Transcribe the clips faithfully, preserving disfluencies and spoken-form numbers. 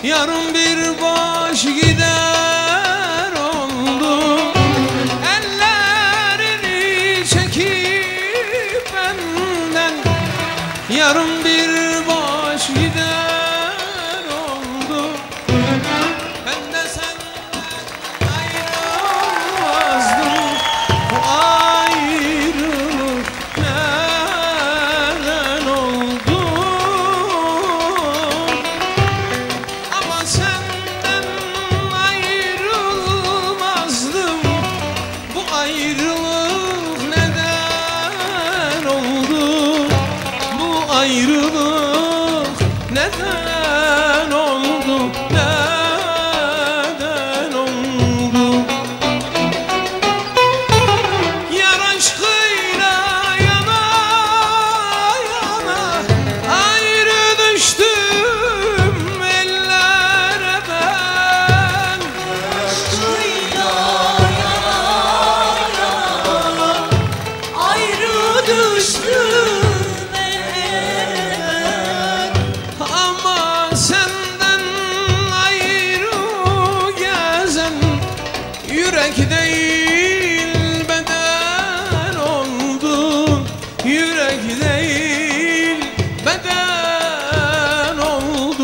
yarın bir baş gider oldu. Ellerini çekip benden yarın bir baş gider oldu. Ben de senden ayrılmazdım. Bu ayrılık neden oldu? Ama senden ayrılmazdım. Bu ayrılık neden oldu? Bu ayrılık neden oldu? Neden oldu? Yar aşkıyla yana yana ayrı düştüm ellere ben. Aşkıyla yana yana ayrı düştüm ellere. Ama senden ayrı gezen yürek değil beden oldu. Yürek değil beden oldu.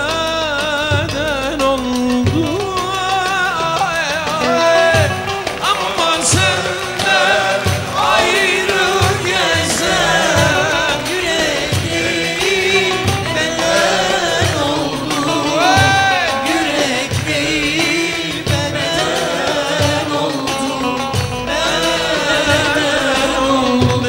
Beden oldu. Ay, ay. Ama senden ayrı gezen Yürek değil beden oldu. Yürek değil beden oldu. Beden oldu.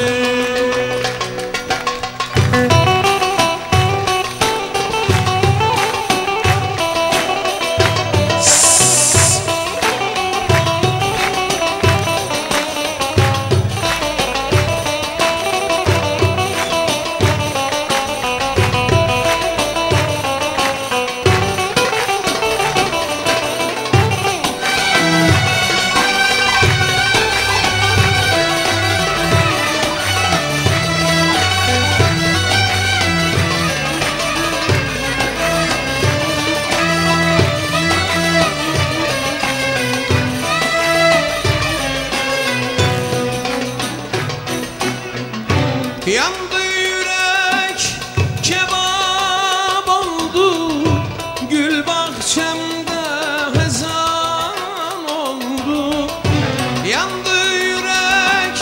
Yandı yürek kebap oldu. Gül bahçemde hezan oldu. Yandı yürek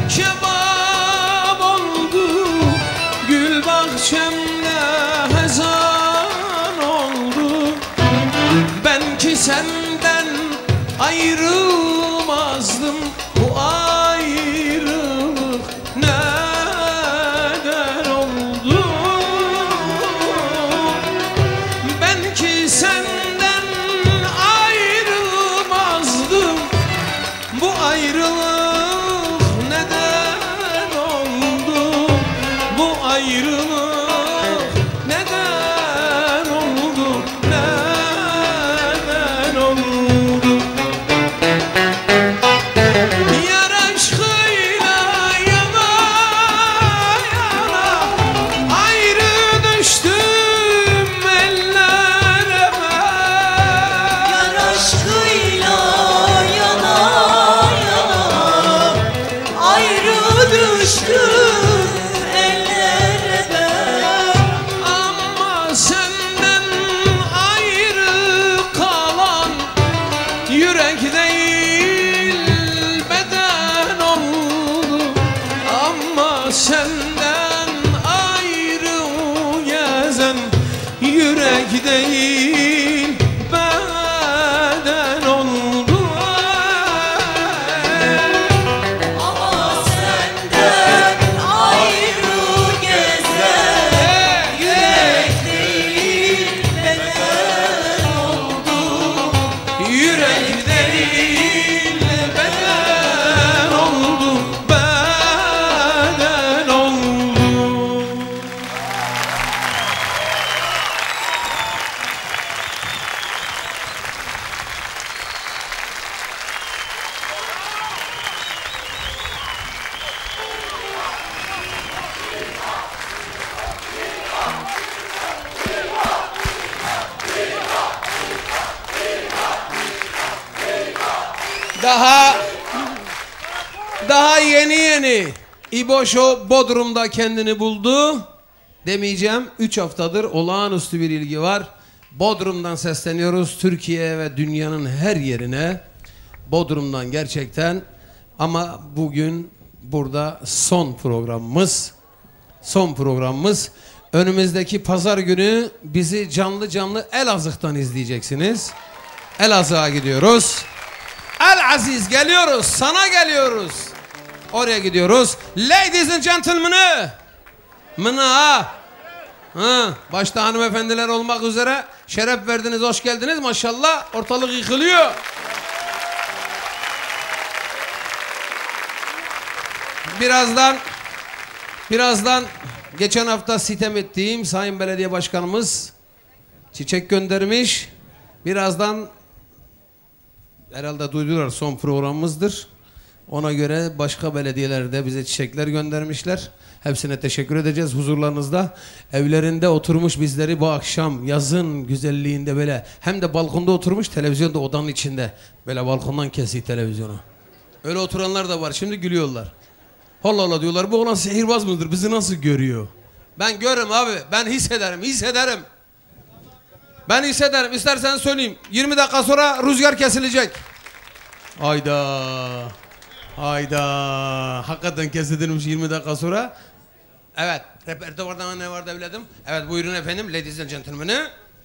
kebap oldu. Gül bahçemde hezan oldu. Ben ki senden ayrılmazdım. Bu ayrılık neden oldu? Ben ki senden ayrılmazdım. Bu ayrılık neden oldu? Bu ayrılık neden oldu? Neden oldu? Daha daha yeni yeni İbo Show Bodrum'da kendini buldu. Demeyeceğim, üç haftadır olağanüstü bir ilgi var. Bodrum'dan sesleniyoruz Türkiye ve dünyanın her yerine. Bodrum'dan gerçekten, ama bugün burada son programımız. Son programımız. Önümüzdeki pazar günü bizi canlı canlı Elazığ'dan izleyeceksiniz. Elazığ'a gidiyoruz. El Aziz geliyoruz, sana geliyoruz. Oraya gidiyoruz. Ladies and gentlemen. Mına ha. Ha, başta hanımefendiler olmak üzere şeref verdiniz, hoş geldiniz. Maşallah ortalık yıkılıyor. Birazdan birazdan geçen hafta sitem ettiğim Sayın Belediye Başkanımız çiçek göndermiş. Birazdan herhalde duydular, son programımızdır. Ona göre başka belediyelerde bize çiçekler göndermişler. Hepsine teşekkür edeceğiz huzurlarınızda. Evlerinde oturmuş bizleri bu akşam yazın güzelliğinde böyle, hem de balkonda oturmuş, televizyon da odanın içinde. Böyle balkondan kesiyor televizyonu. Öyle oturanlar da var, şimdi gülüyorlar. Allah Allah diyorlar, bu olan sihirbaz mıdır, bizi nasıl görüyor? Ben görürüm abi, ben hissederim, hissederim. Ben hissederim, isterseniz söyleyeyim. yirmi dakika sonra rüzgar kesilecek. Hayda. Hayda. Hakikaten kesilmiş yirmi dakika sonra. Evet. Repertuarda ne vardı evladım? Evet, buyurun efendim. Ladies and gentlemen.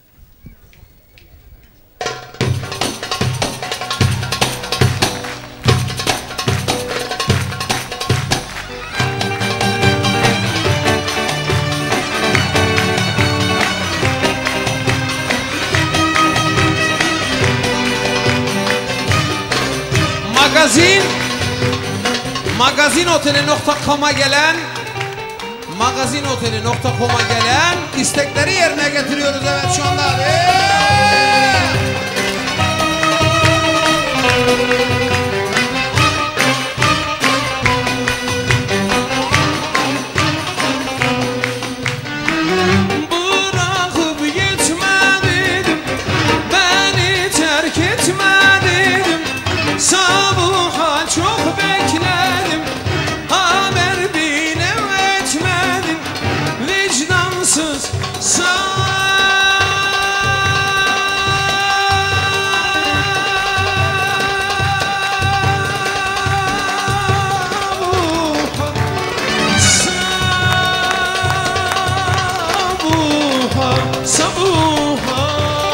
Magazin Magazinoteli nokta com'a gelen Magazinoteli nokta com'a gelen istekleri yerine getiriyoruz. Evet, şu anda bırakıp gitmedin, beni terk etmedin, sabuha çok bekledim, haber bile etmedin, vicdansız sabuha. Sabuha, sabuha.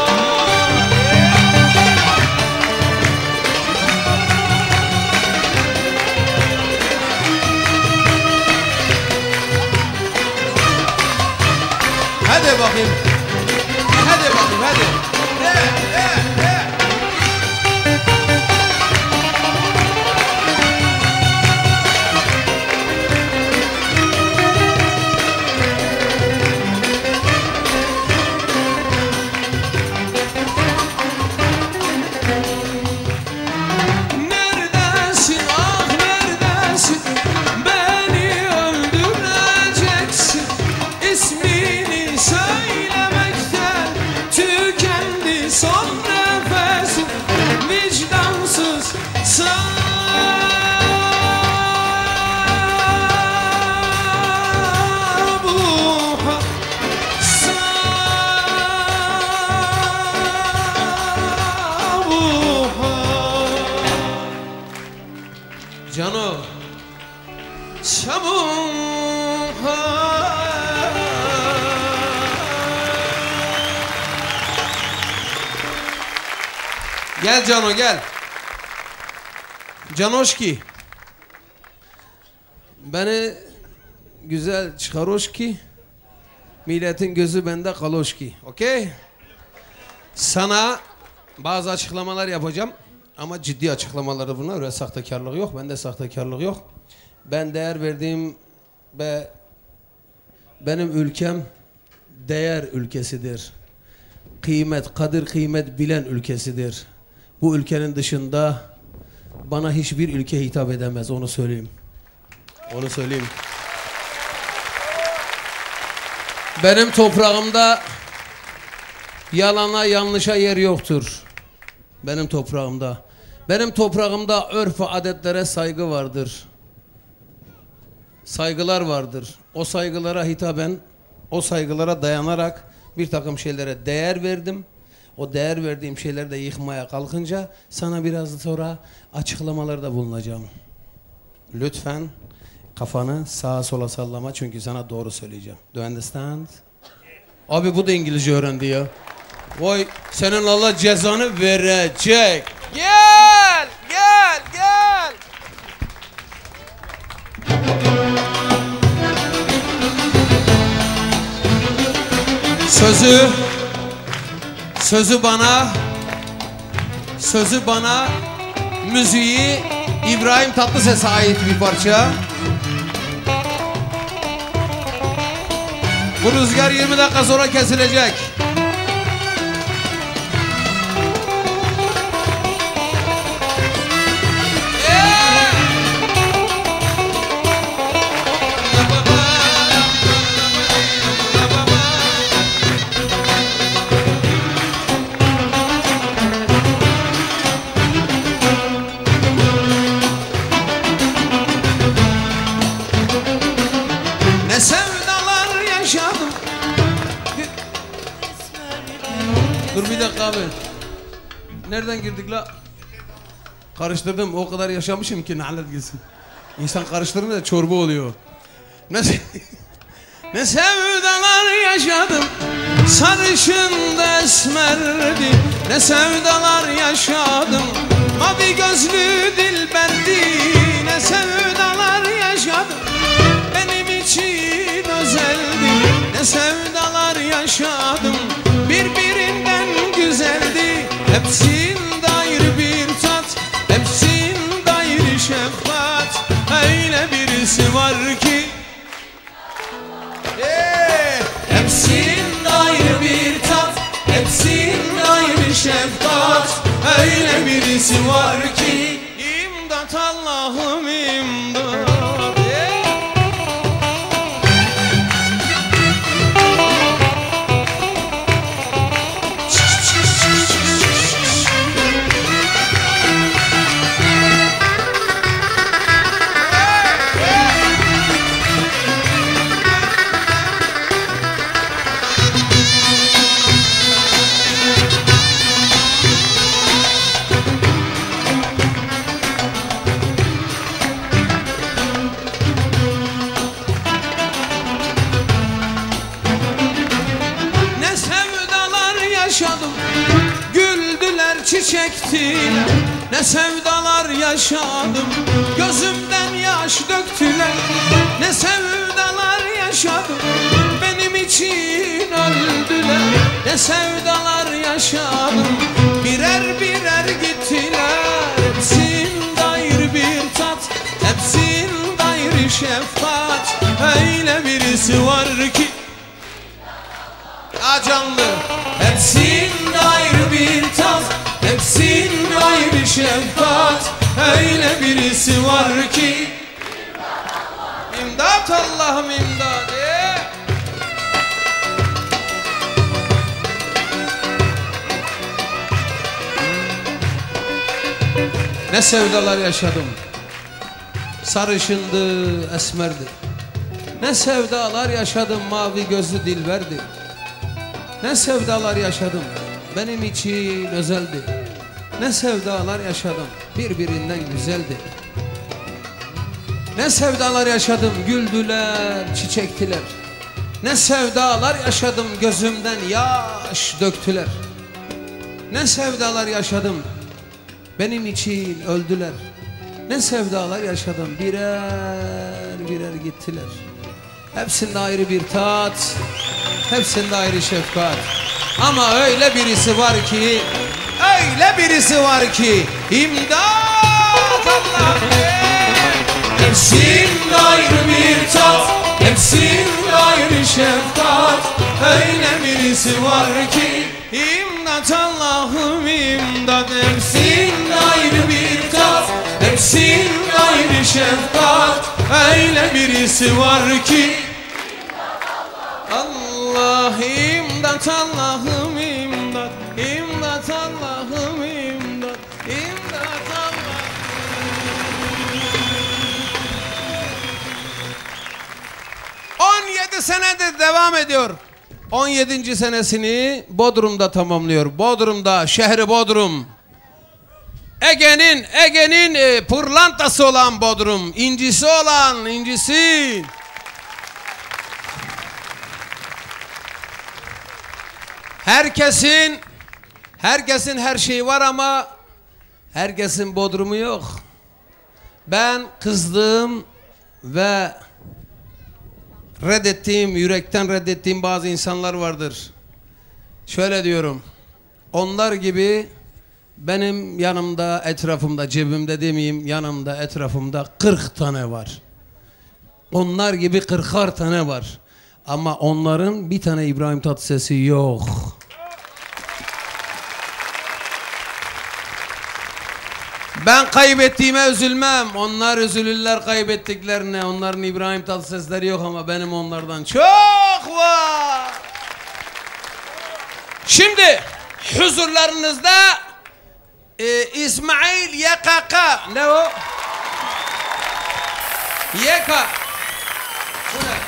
Hadi bakayım. Hadi bakayım, hadi. Evet, evet, evet. Neredesin, ah neredesin? Beni öldüreceksin. İsmini söylemekten tükendi son nefesim. Vicdansız sabuha, sabuha. Cano sabuha. Gel Cano, gel. Canoşki. Beni güzel çıkaroşki. Milletin gözü bende kaloşki. Okey? Sana bazı açıklamalar yapacağım. Ama ciddi açıklamaları bunlar. Öyle sahtekarlık yok. Bende sahtekarlık yok. Ben değer verdiğim ve benim ülkem değer ülkesidir. Kıymet, kadir kıymet bilen ülkesidir. Bu ülkenin dışında bana hiçbir ülke hitap edemez, onu söyleyeyim. Onu söyleyeyim. Benim toprağımda yalana yanlışa yer yoktur. Benim toprağımda. Benim toprağımda örf ve adetlere saygı vardır. Saygılar vardır. O saygılara hitaben, o saygılara dayanarak bir takım şeylere değer verdim. O değer verdiğim şeyleri de yıkmaya kalkınca sana biraz sonra açıklamalarda bulunacağım. Lütfen kafanı sağa sola sallama çünkü sana doğru söyleyeceğim. Do you understand? Abi bu da İngilizce öğrendi ya. Vay senin Allah cezanı verecek. Gel, gel, gel. Sözü, sözü bana, sözü bana, müziği İbrahim Tatlıses'e ait bir parça. Bu rüzgar yirmi dakika sonra kesilecek. Ne sevdalar yaşadım. Dur bir dakika abi. Nereden girdik la? Karıştırdım. O kadar yaşamışım ki nalet gitsin. İnsan karıştırınca da çorba oluyor. Ne, ne sevdalar yaşadım. Sarışın da esmerdi. Ne sevdalar yaşadım. Mavi gözlü dilberdi. Ne sevdalar yaşadım. Benim için özeldi. Ne sevdalar yaşadım. Birbirinden güzeldi. Hepsinde ayrı bir tat. Hepsinde ayrı şefkat. Öyle birisi var ki ee, hepsinde ayrı bir tat. Hepsinde ayrı şefkat. Öyle birisi var ki İmdat Allah'ım imdat. Yaşadım, güldüler çiçektiler. Ne sevdalar yaşadım, gözümden yaş döktüler. Ne sevdalar yaşadım, benim için öldüler. Ne sevdalar yaşadım, birer birer gittiler. Hepsinde ayrı bir tat, hepsinde ayrı şefkat. Öyle birisi var ki ya canlı. Hepsinde ayrı bir tat, hepsinde ayrı şefkat. Öyle birisi var ki İmdat Allah'ım imdat. Ee? Ne sevdalar yaşadım. Sarışındı, esmerdi. Ne sevdalar yaşadım, mavi gözlü dilberdi. Ne sevdalar yaşadım, benim için özeldi. Ne sevdalar yaşadım, birbirinden güzeldi. Ne sevdalar yaşadım, güldüler, çiçektiler. Ne sevdalar yaşadım, gözümden yaş döktüler. Ne sevdalar yaşadım, benim için öldüler. Ne sevdalar yaşadım, birer birer gittiler. Hepsinde ayrı bir tat, hepsinde ayrı şefkat. Ama öyle birisi var ki, öyle birisi var ki İmdat Allah'ım. Hepsinde ayrı bir tat, hepsinde ayrı şefkat. Öyle birisi var ki İmdat Allah'ım imdat. Hepsinde ayrı bir tat, hepsinde ayrı şefkat. Öyle birisi var ki Allah imdat Allah'ım imdat. İmdat Allah'ım imdat. İmdat Allah'ım. yedi senedir devam ediyor. on yedinci senesini Bodrum'da tamamlıyor. Bodrum'da, şehri Bodrum. Ege'nin, Ege'nin e, pırlantası olan Bodrum. İncisi olan, incisi. Herkesin, herkesin her şeyi var ama herkesin Bodrum'u yok. Ben kızdığım ve reddettiğim, yürekten reddettiğim bazı insanlar vardır. Şöyle diyorum, onlar gibi benim yanımda, etrafımda, cebimde demeyeyim, yanımda, etrafımda kırk tane var. Onlar gibi kırkar tane var. Ama onların bir tane İbrahim Tatlıses'i yok. Ben kaybettiğime üzülmem. Onlar üzülürler kaybettiklerine. Onların İbrahim Tatlıses'leri yok ama benim onlardan çok var. Şimdi huzurlarınızda e, İsmail Y K K. Ne o? Y K. Bu ne?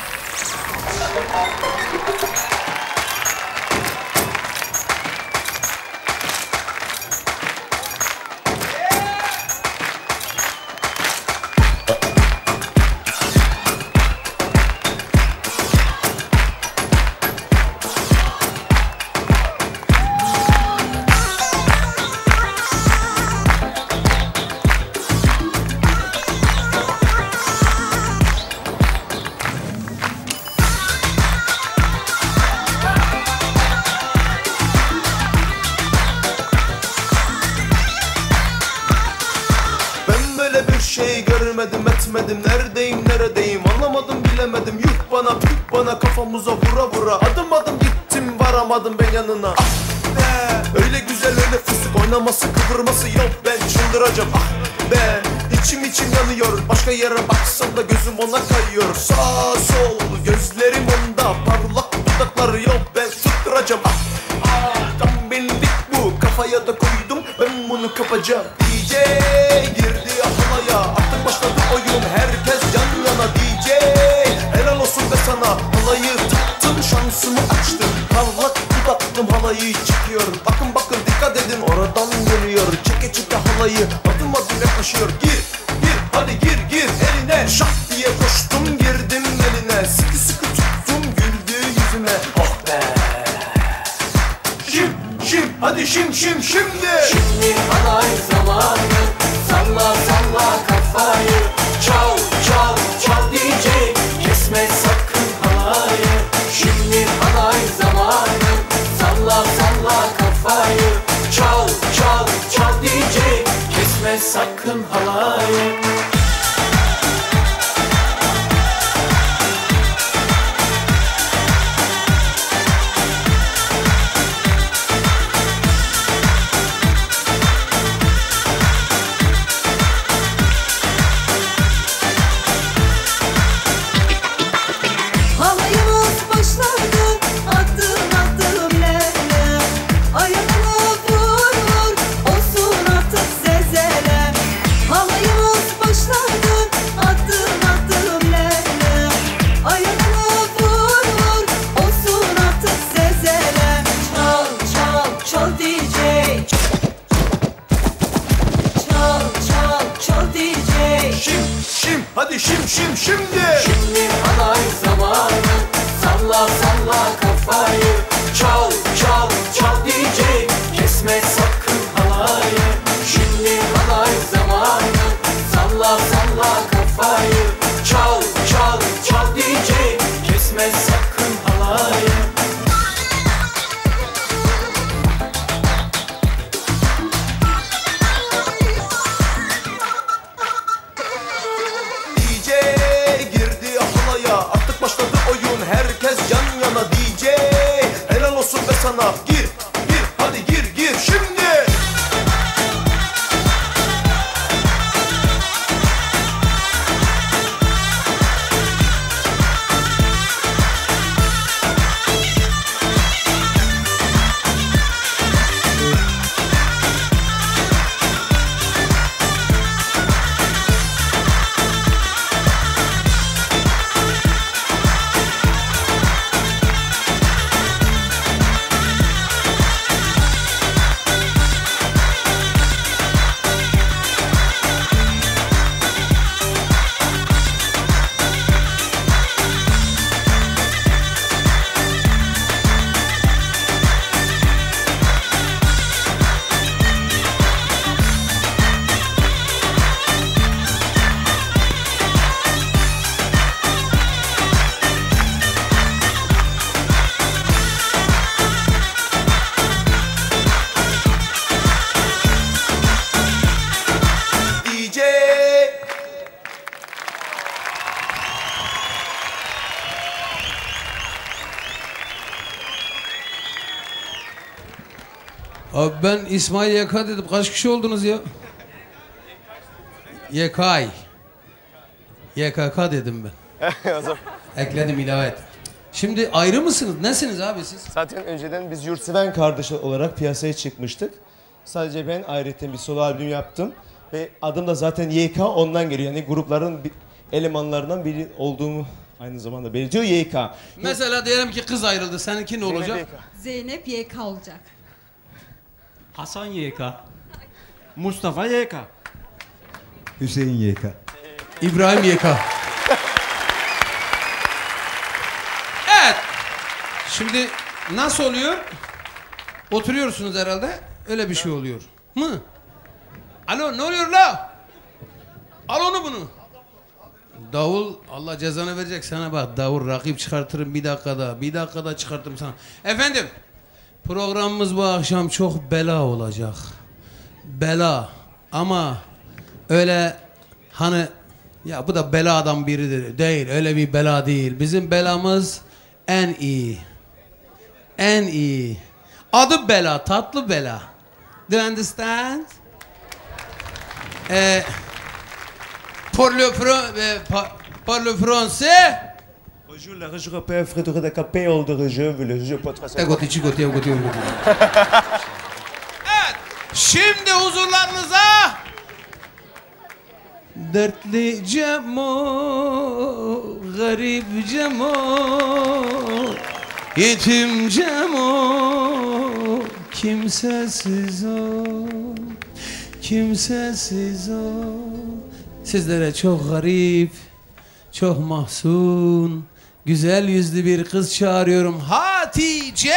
Şey görmedim etmedim, neredeyim neredeyim anlamadım bilemedim. Yük bana pük bana, kafamıza vura vura adım adım gittim, varamadım ben yanına. Ah be, öyle güzel öyle fıstık oynaması kıvırması yok, ben çıldıracağım. Ah be, içim içim yanıyor, başka yere baksam da gözüm ona kayıyor. Sağ sol gözlerim onda, parlak dudakları yok, ben tutturacağım. Ah ah, tam benlik bu, kafaya da koydum, ben bunu kapacağım. D J girdi halaya, artık başladı oyun, herkes yan yana. D J helal olsun be sana, halayı taktım, şansımı açtım, parlak dudaklım halayı çıkıyor. Bakın bakın dikkat edin, oradan geliyor, çeke çeke halayı adım adım yaklaşıyor. Gir gir hadi gir gir eline, şak diye koştum girdim eline, sıkı sıkı tuttum güldü yüzüme. Oh be, şim şim hadi şim şim şimdi. Şimdi halay zamanı, salla salla kafayı, çal çal çal D J, kesme sakın halayı. Şimdi halay zamanı, salla salla kafayı, çal çal çal D J, kesme sakın halayı. Hadi şim şim şimdi. Şimdi halay zamanı, salla salla kafayı, çal çal çal D J, kesme sakın halayı. Şimdi halay zamanı, salla salla kafayı, çal çal çal D J, kesme sakın halayı. Başladı oyun, herkes yan yana. D J Abi ben İsmail Y K dedim. Kaç kişi oldunuz ya? Y K. Y K K dedim ben. Ekledim, ilave et. Şimdi ayrı mısınız? Nesiniz abi siz? Zaten önceden biz Yurtseven kardeşler olarak piyasaya çıkmıştık. Sadece ben ayrıca bir solo albüm yaptım. Ve adım da zaten Y K ondan geliyor. Yani grupların bir elemanlarından biri olduğumu aynı zamanda belirtiyor Y K. Mesela diyelim ki kız ayrıldı. Seninki ne olacak? Zeynep Y K olacak. Hasan Y K. Mustafa Y K. Hüseyin Y K. İbrahim Y K. Evet. Şimdi nasıl oluyor? Oturuyorsunuz herhalde. Öyle bir şey oluyor. Mı? Alo, ne oluyor la? Al onu bunu. Davul, Allah cezanı verecek sana bak. Davul rakip çıkartırım bir dakikada. Bir dakikada çıkartırım sana. Efendim, programımız bu akşam çok bela olacak. Bela. Ama öyle hani ya bu da beladan biridir. Değil, öyle bir bela değil. Bizim belamız en iyi. En iyi. Adı bela, tatlı bela. Do you understand? Eh, pour le fran- eh, pa- par le français. Bonjour, la région européenne, Frédéric de Capé, oldu jeu, le jeu pas très Egoti, çigoti, egoti, egoti. Evet, şimdi huzurlarınıza dertli Cemo, garip Cemo, yetim Cemo, kimsesiz o, kimsesiz o. Sizlere çok garip, çok mahzun, güzel yüzlü bir kız çağırıyorum. Hatice!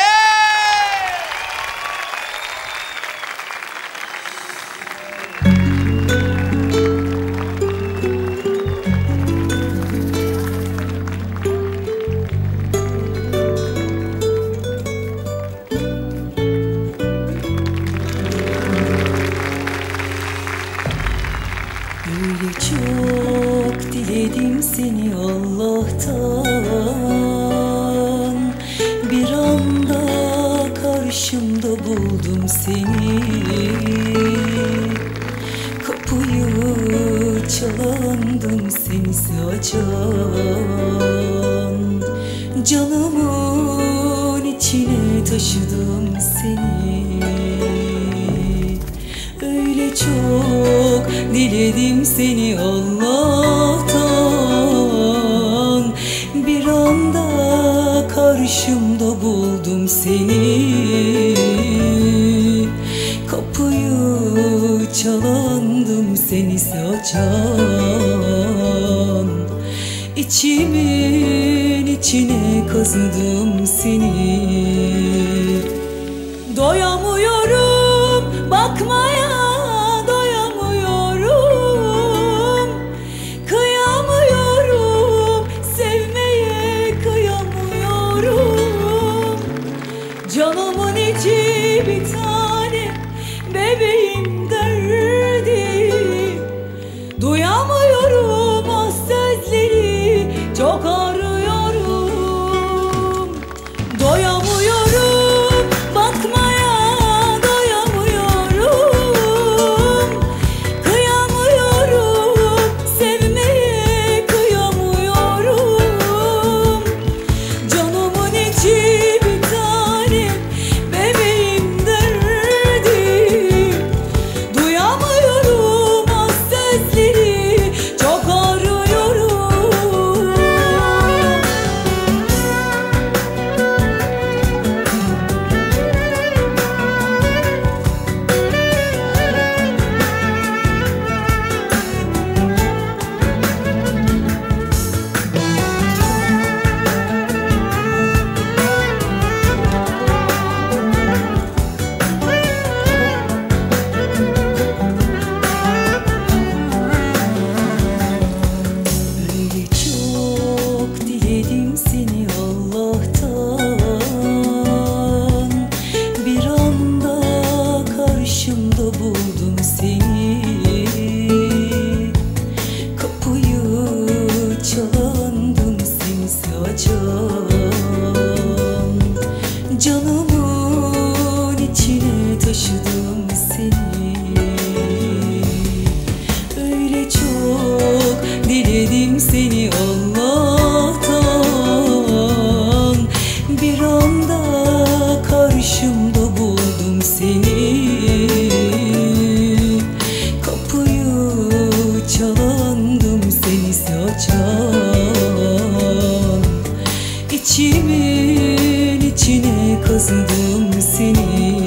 Öyle çok diledim seni Allah'tan, bir anda karşımda buldum seni. Kapıyı çalandım senisi açan, canımın içine taşıdım seni. Öyle çok diledim seni Allah'tan, bir anda karşımda buldum seni. Kapıyı çalandım senisi açan, içimin içine kazıdım seni. Doyamıyorum bakmaya, doyamıyorum, kıyamıyorum, sevmeye kıyamıyorum. Canımın içi bir tane bebeğim derdi, duyamıyorum o sözleri, çok arıyorum. Doyamıyorum bakmaya, doyamıyorum, kıyamıyorum, sevmeye kıyamıyorum. Canımın içi bir tane bebeğim derdi, duyamıyorum o sözleri, çok arıyorum. Öyle çok diledim seni Allah'tan, bir anda karşımda buldum seni. Kapıyı çalandım senisi açan, canımın içine taşıdım taşıdım seni. Öyle çok diledim seni Allah'tan, bir anda karşımda buldum seni. Kapıyı çalandım senisi açan, İçimin içine kazıdım seni.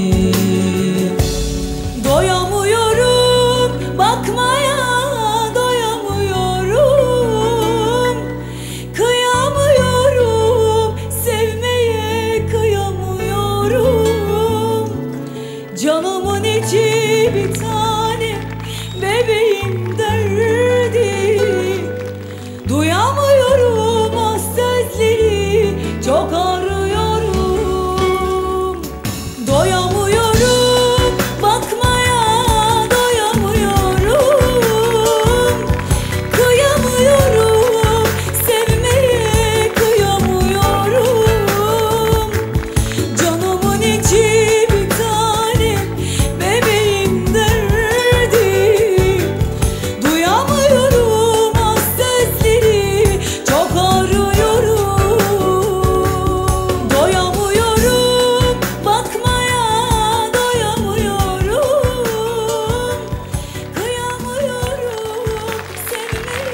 Doyamıyorum bakmaya, doyamıyorum. Kıyamıyorum sevmeye, kıyamıyorum. Canımın içi bir tane bebeğim derdi. Duyamıyorum o sözleri, çok arıyorum. Doyamıyorum bakmaya, doyamıyorum. Kıyamıyorum sevmeye, kıyamıyorum. Canımın içi bir tane bebeğim derdi. Duyamıyorum o sözleri, çok arıyorum. Doyamıyorum bakmaya, doyamıyorum. Kıyamıyorum sevmeye,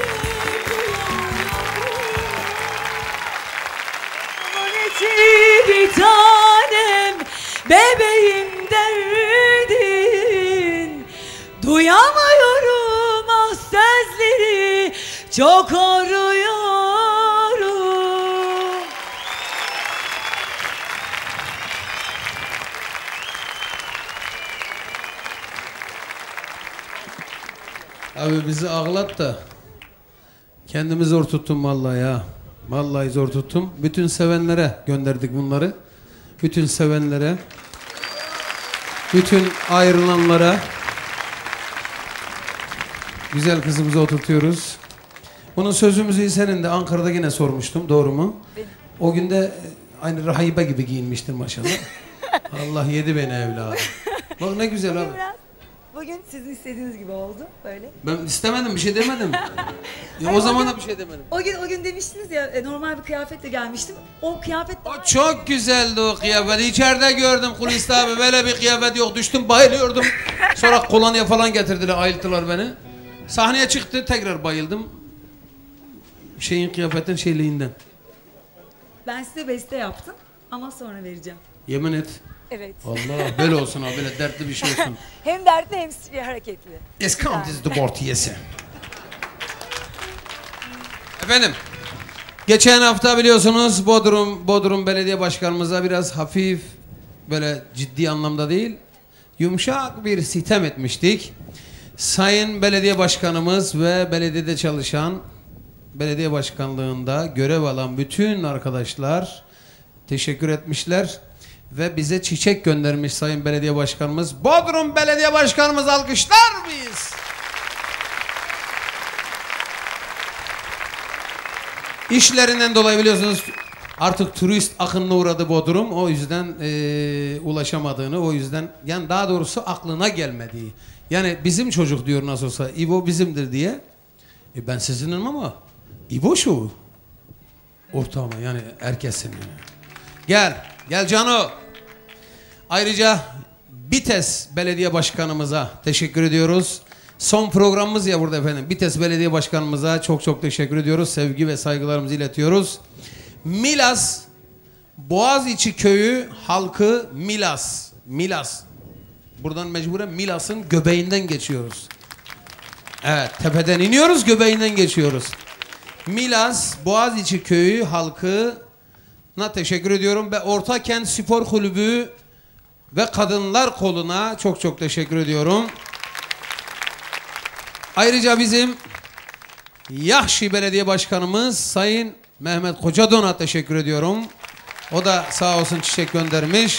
kıyamıyorum. Bir tanem bebeğim derdin. Duyamıyorum o sözleri, çok arıyorum. Abi bizi ağlat da kendimi zor tuttum vallahi ya. Vallahi zor tuttum. Bütün sevenlere gönderdik bunları. Bütün sevenlere, bütün ayrılanlara güzel kızımızı oturtuyoruz. Bunun sözümüzü senin de Ankara'da yine sormuştum. Doğru mu? O günde aynı rahibe gibi giyinmiştin maşallah. Allah yedi beni evladım. Bak ne güzel abi. Biraz bugün sizin istediğiniz gibi oldu böyle. Ben istemedim, bir şey demedim. Ya o zaman da bir şey demedim. O gün o gün demiştiniz ya, e, normal bir kıyafetle gelmiştim. O kıyafet O çok güzeldi o kıyafet. İçeride gördüm kuliste abi, böyle bir kıyafet yok. Düştüm bayılıyordum. Sonra kolonya falan getirdiler, ayılttılar beni. Sahneye çıktı, tekrar bayıldım. Şeyin, kıyafetin şeyliğinden. ben size beste yaptım ama sonra vereceğim. Yemin et. Evet. Allah böyle olsun abi, böyle dertli bir şey olsun. Hem dertli hem hareketli. Eskantiz de bortiyesi. Efendim, geçen hafta biliyorsunuz Bodrum Bodrum Belediye Başkanımıza biraz hafif, böyle ciddi anlamda değil, yumuşak bir sitem etmiştik. Sayın Belediye Başkanımız ve belediyede çalışan, belediye başkanlığında görev alan bütün arkadaşlar teşekkür etmişler ve bize çiçek göndermiş Sayın Belediye Başkanımız. Bodrum Belediye Başkanımız, alkışlar mıyız? İşlerinden dolayı biliyorsunuz artık turist akınına uğradı Bodrum. O yüzden e, ulaşamadığını, o yüzden, yani daha doğrusu aklına gelmediği. Yani bizim çocuk diyor nasıl olsa, İbo bizimdir diye. E ben sizinim ama İbo şu. Ortağıma, yani herkesin yani. Gel, gel Cano. Ayrıca Bites Belediye Başkanımıza teşekkür ediyoruz. Son programımız ya burada efendim. Bites Belediye Başkanımıza çok çok teşekkür ediyoruz. Sevgi ve saygılarımızı iletiyoruz. Milas, Boğaziçi Köyü halkı Milas. Milas. Buradan mecburen Milas'ın göbeğinden geçiyoruz. Evet, tepeden iniyoruz, göbeğinden geçiyoruz. Milas, Boğaziçi Köyü halkına teşekkür ediyorum ve Ortakent Spor Kulübü ve Kadınlar Kolu'na çok çok teşekkür ediyorum. Ayrıca bizim Yahşi Belediye Başkanımız Sayın Mehmet Kocadon'a teşekkür ediyorum. O da sağ olsun çiçek göndermiş.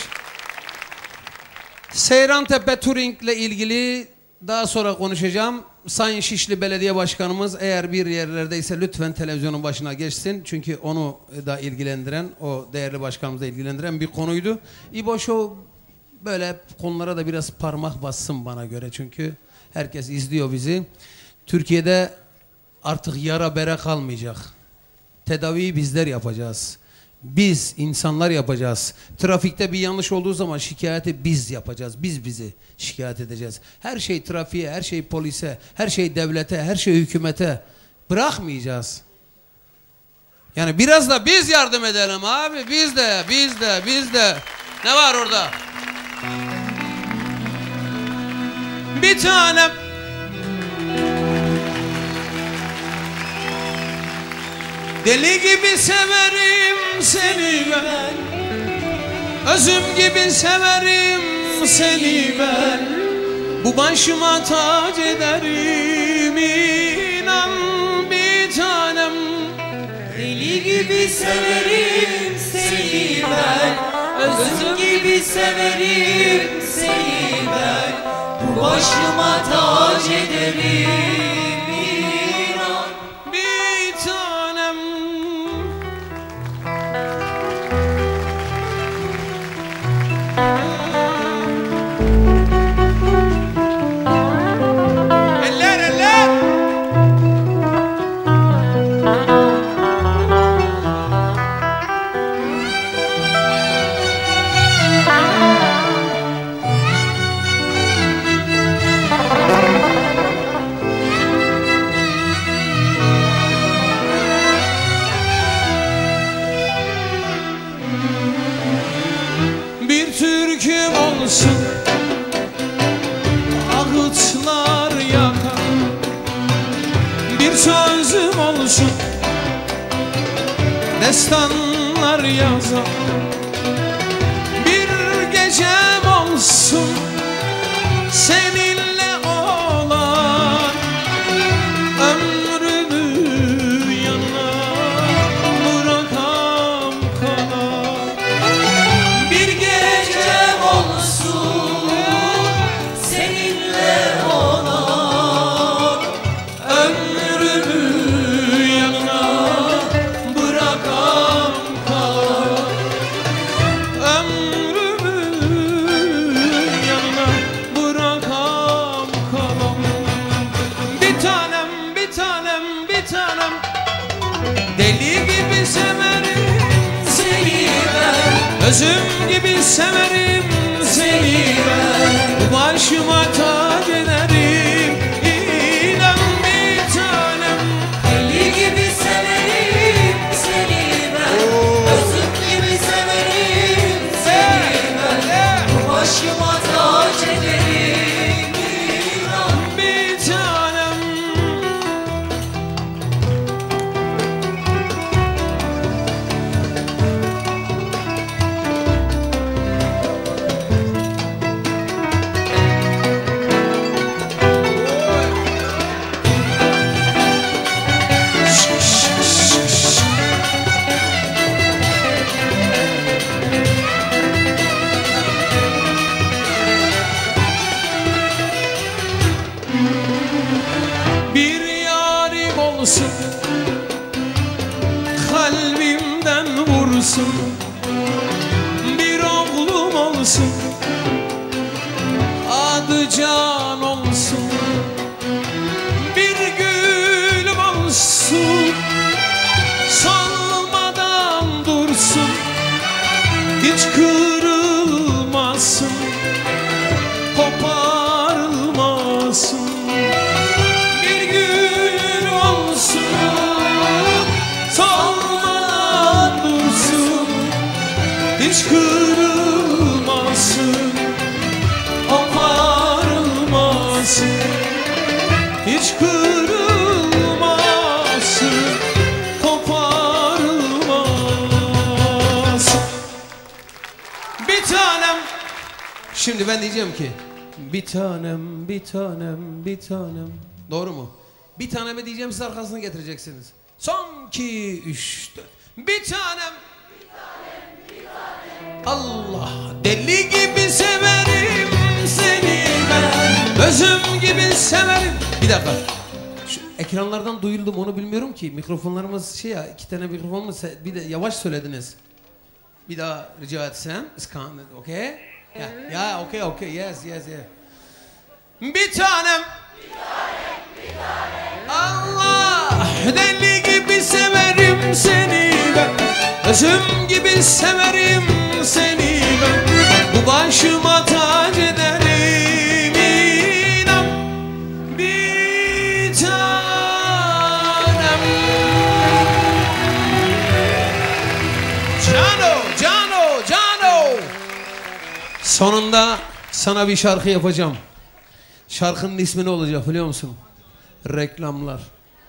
Seyrantepe Touring ile ilgili daha sonra konuşacağım. Sayın Şişli Belediye Başkanımız eğer bir yerlerdeyse lütfen televizyonun başına geçsin. Çünkü onu da ilgilendiren, o değerli başkanımızı ilgilendiren bir konuydu. İbo Show böyle konulara da biraz parmak bassın bana göre. Çünkü herkes izliyor bizi. Türkiye'de artık yara bere kalmayacak. Tedaviyi bizler yapacağız. Biz insanlar yapacağız. Trafikte bir yanlış olduğu zaman şikayeti biz yapacağız. Biz bizi şikayet edeceğiz. Her şey trafiğe, her şey polise, her şey devlete, her şey hükümete bırakmayacağız. Yani biraz da biz yardım edelim abi. Biz de, biz de, biz de. Ne var orada? Bir tanem. Deli gibi severim seni ben. Özüm gibi severim seni ben. Bu başıma tac ederim inan bir tanem. Deli gibi severim seni ben. Özüm gibi severim seni ben. Bu başıma tac ederim inan. Bir tanem. Eller eller. Bir türküm olsun, ağıtlar yakar. Bir sözüm olsun, destanlar yazar. Bir gecem olsun, seninle olan ömrümü yanına bırakam kalan. Bir gecem olsun, Seninle olan ömrümü yanına bırakam kalan. Ömrümü yanına bırakam kalan. Bir tanem, bir tanem, bir tanem. Deli gibi severim seni ben. Özüm gibi severim seni ben. Bu başıma tac ederim inan bir tanem. Deli gibi severim seni ben. Özüm gibi severim seni ben. Bu başıma tac ederim inan. Bir tanem. Bir yarim olsun, kalbimden vursun. Bir oğlum olsun, adı Can olsun. Bir gülüm olsun, solmadan dursun. Hiç kırılmasın, koparılmasın. Bir gün olsun, solmadan dursun. Hiç kırılmasın, koparılmasın. Hiç kırılmasın, koparılmasın. Bir tanem. Şimdi ben diyeceğim ki bir tanem, bir tanem, bir tanem. Doğru mu? Bir taneme diyeceğim, siz arkasını getireceksiniz. Son iki, üç, dört. Bir tanem. Bir tanem, bir tanem. Allah, deli gibi severim seni ben. Özüm gibi severim. Bir dakika. Şu ekranlardan duyuldum onu bilmiyorum ki. Mikrofonlarımız şey ya, iki tane mikrofonumuz, bir de yavaş söylediniz. Bir daha rica etsem. Iskan, okey? Ya, ya okay, okay, yes, yes, yes. Bir tanem. Allah, deli gibi severim seni ben. Özüm gibi severim seni ben. Bu başıma tac ederim inan. Bir tanem. Cano, Cano, Cano. Sonunda sana bir şarkı yapacağım. Şarkının ismi ne olacak biliyor musun? Reklamlar.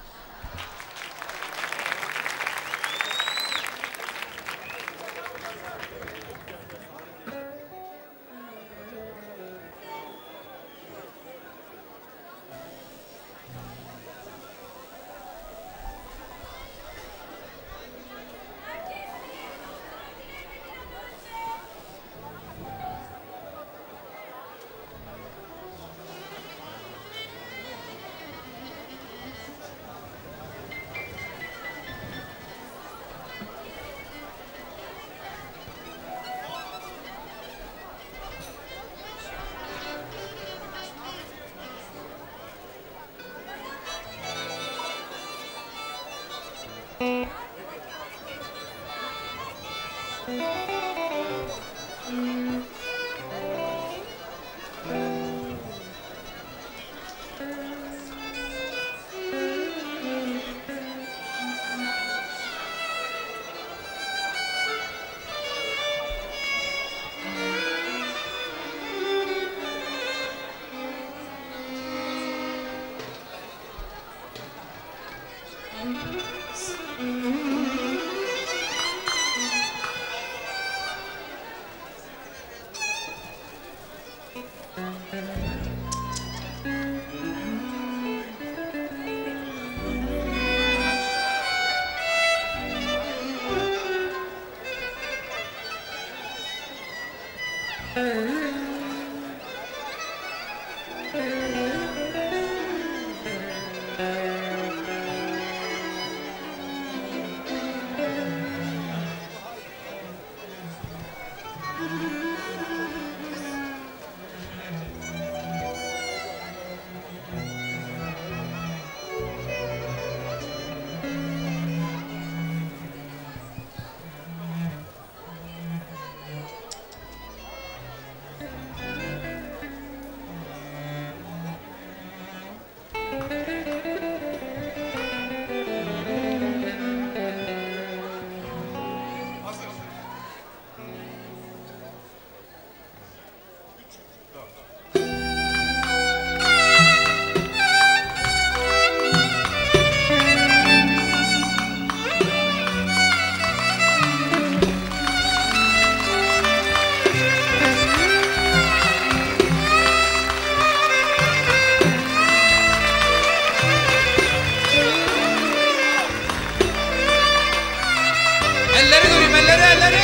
Elleri göreyim, elleri, elleri.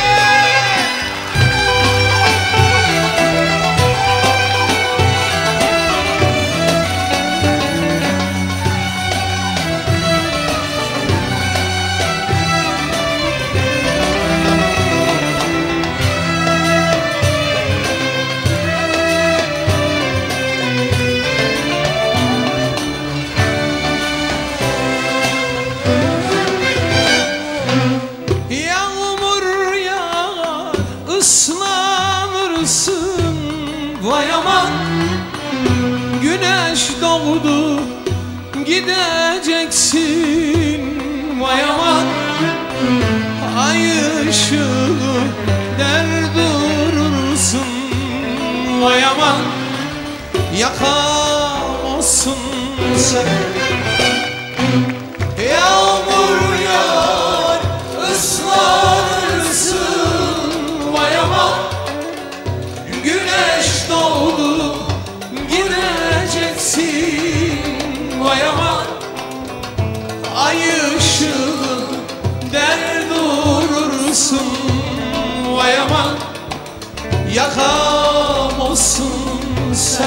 Islanırsın vay aman, güneş doğdu gideceksin vay aman, ay ışığı der durursun vay aman, yakamazsın sen. Yağmur yağar ıslanırsın vay aman, güneş doğdu gideceksin vay aman, ay ışığı der durursun vay aman, yakamazsın sen.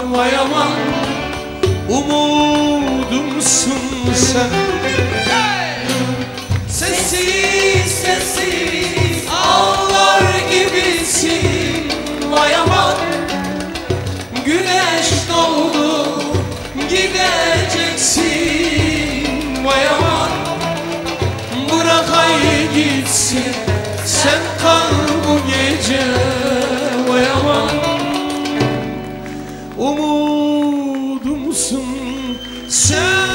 vay aman umudumsun sen. Sessiz sessiz ağlar gibisin vay aman. Güneş doğdu gideceksin vay aman. Bırak ay gitsin sen kal bu gece vay aman. Umudumsun sen.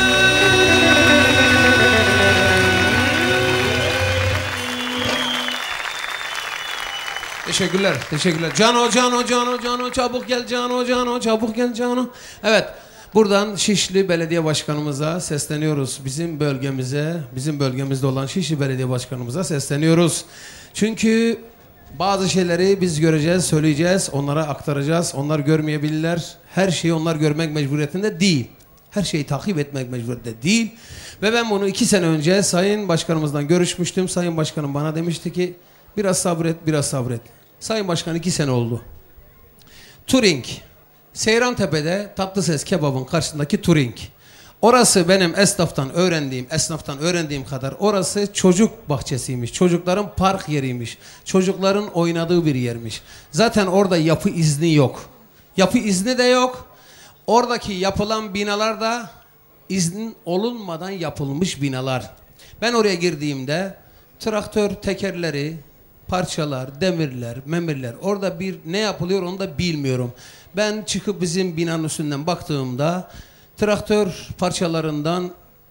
Teşekkürler, teşekkürler. Cano, Cano, Cano, Cano, çabuk gel Cano, Cano, çabuk gel Cano. Evet, buradan Şişli Belediye Başkanımıza sesleniyoruz. Bizim bölgemize, bizim bölgemizde olan Şişli Belediye Başkanımıza sesleniyoruz. Çünkü bazı şeyleri biz göreceğiz, söyleyeceğiz, onlara aktaracağız. Onlar görmeyebilirler. Her şeyi onlar görmek mecburiyetinde değil. Her şeyi takip etmek mecburiyetinde değil. Ve ben bunu iki sene önce Sayın Başkanımızdan görüşmüştüm. Sayın Başkanım bana demişti ki biraz sabret, biraz sabret. Sayın Başkan iki sene oldu. Turing, Seyrantepe'de Tatlıses Kebab'ın karşısındaki Turing. Orası benim esnaftan öğrendiğim, esnaftan öğrendiğim kadar orası çocuk bahçesiymiş. Çocukların park yeriymiş. Çocukların oynadığı bir yermiş. Zaten orada yapı izni yok. Yapı izni de yok. Oradaki yapılan binalar da iznin olunmadan yapılmış binalar. Ben oraya girdiğimde traktör tekerleri, parçalar, demirler, memirler. Orada bir ne yapılıyor onu da bilmiyorum. Ben çıkıp bizim binanın üstünden baktığımda traktör parçalarından,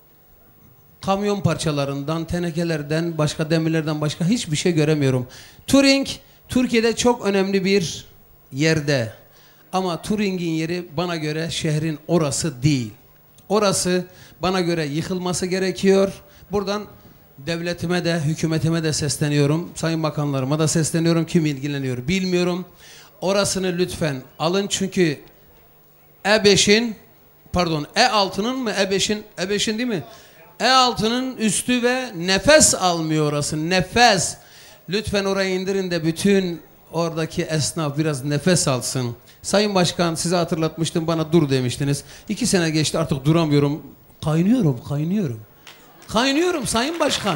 kamyon parçalarından, tenekelerden, başka demirlerden başka hiçbir şey göremiyorum. Turing, Türkiye'de çok önemli bir yerde. Ama Turing'in yeri bana göre şehrin orası değil. Orası bana göre yıkılması gerekiyor. Buradan devletime de, hükümetime de sesleniyorum. Sayın bakanlarıma da sesleniyorum. Kim ilgileniyor bilmiyorum. Orasını lütfen alın çünkü E beşin, pardon E altının mı E beşin, E beşin değil mi? E altının üstü ve nefes almıyor orası. Nefes. Lütfen orayı indirin de bütün oradaki esnaf biraz nefes alsın. Sayın Başkan size hatırlatmıştım, bana dur demiştiniz. İki sene geçti artık duramıyorum. Kaynıyorum, kaynıyorum. Kaynıyorum Sayın Başkan.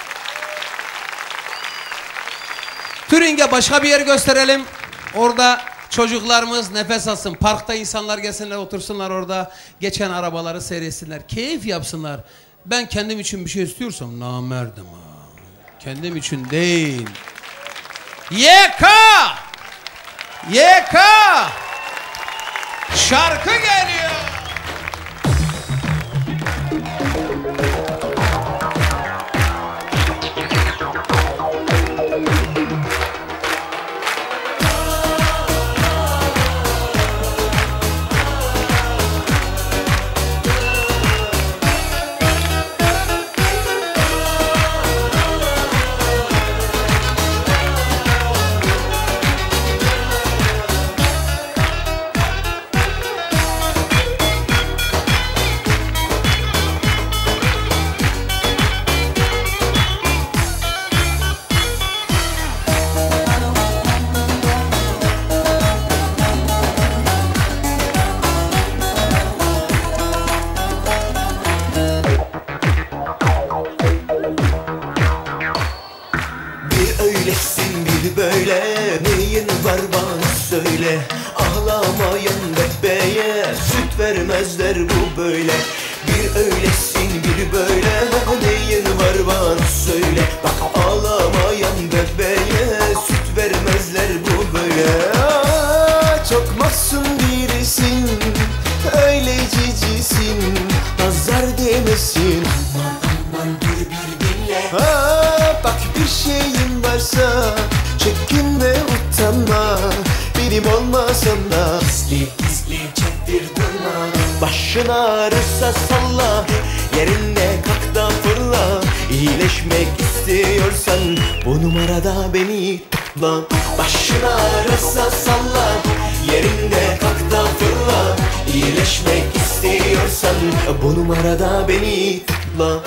Turing'e başka bir yer gösterelim. Orada çocuklarımız nefes alsın. Parkta insanlar gelsinler, otursunlar orada. Geçen arabaları seyretsinler. Keyif yapsınlar. Ben kendim için bir şey istiyorsam namerdim ha. Kendim için değil. Y K! Y K! Şarkı geliyor. Ağlamayan bebeğe süt vermezler bu böyle. Bir öylesin bir böyle, neyin var bana söyle. Bak ağlamayan bebeğe süt vermezler bu böyle. Aa, çok masum birisin, öyle cicisin, nazar değmesin. Aman aman dur bir dinle. Aa, bak bir şeyin varsa çekinme utanma. Benim olmasam da gizli gizli çektir durma. Başın ağrırsa salla, yerinde kalk da fırla. İyileşmek istiyorsan bu numarada beni tıkla. Başın ağrırsa salla, yerinde kalk da fırla. İyileşmek istiyorsan bu numarada beni tıkla.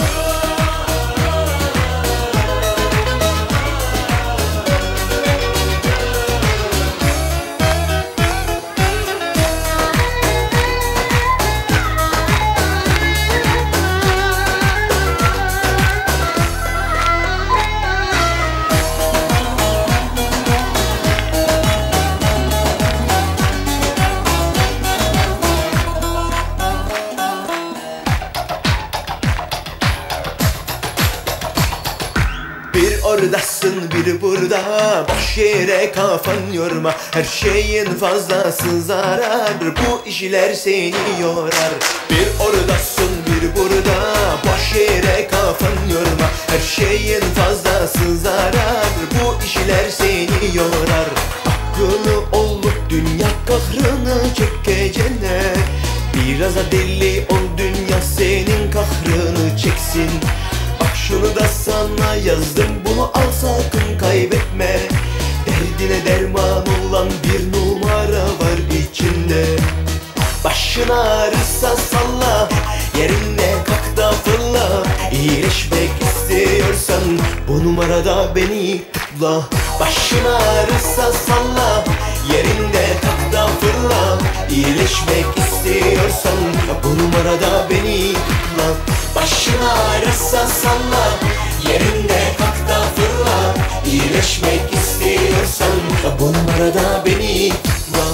bir burada. Boş yere kafan yorma, her şeyin fazlası zarar. Bu işler seni yorar. Bir oradasın bir burada. Boş yere kafan yorma, her şeyin fazlası zarar. Bu işler seni yorar. Hakkını olup dünya kahrını çekeceğine, biraz da deli ol, dünya senin kahrını çeksin. Bak şunu da sana yazdım, bunu al sakın kaybetme. Derdine derman olan bir numara var içinde. Başın ağrısa salla, yerinde kalk da fırla. İyileşmek istiyorsan bu numarada beni tıkla. Başın ağrısa salla, yerinde kalk da fırla. İyileşmek istiyorsan bu numarada beni tıkla. Başın ağrısa salla, yerinde kalk da fırla. İyileşmek istiyorsan bu numarada beni tıkla.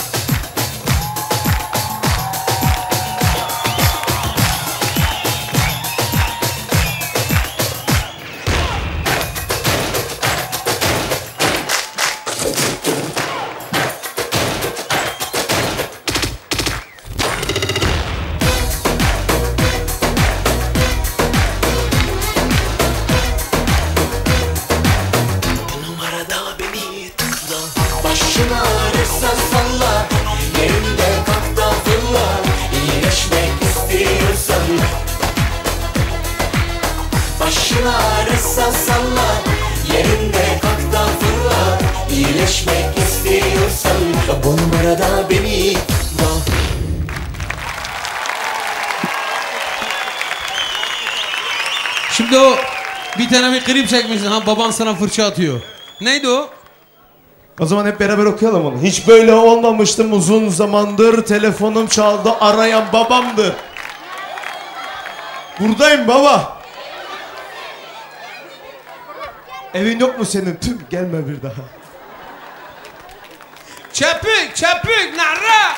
Başın ağrısa salla, yerinde kalk da fırla. İyileşmek istiyorsan bu numarada beni tutma. Şimdi o bir tane bir klip çekmişsin, ha baban sana fırça atıyor. Neydi o? O zaman hep beraber okuyalım onu. Hiç böyle olmamıştım uzun zamandır. Telefonum çaldı, arayan babamdır. Buradayım baba. Evin yok mu senin? Tüm gelme bir daha. Çepik, çepik, narra!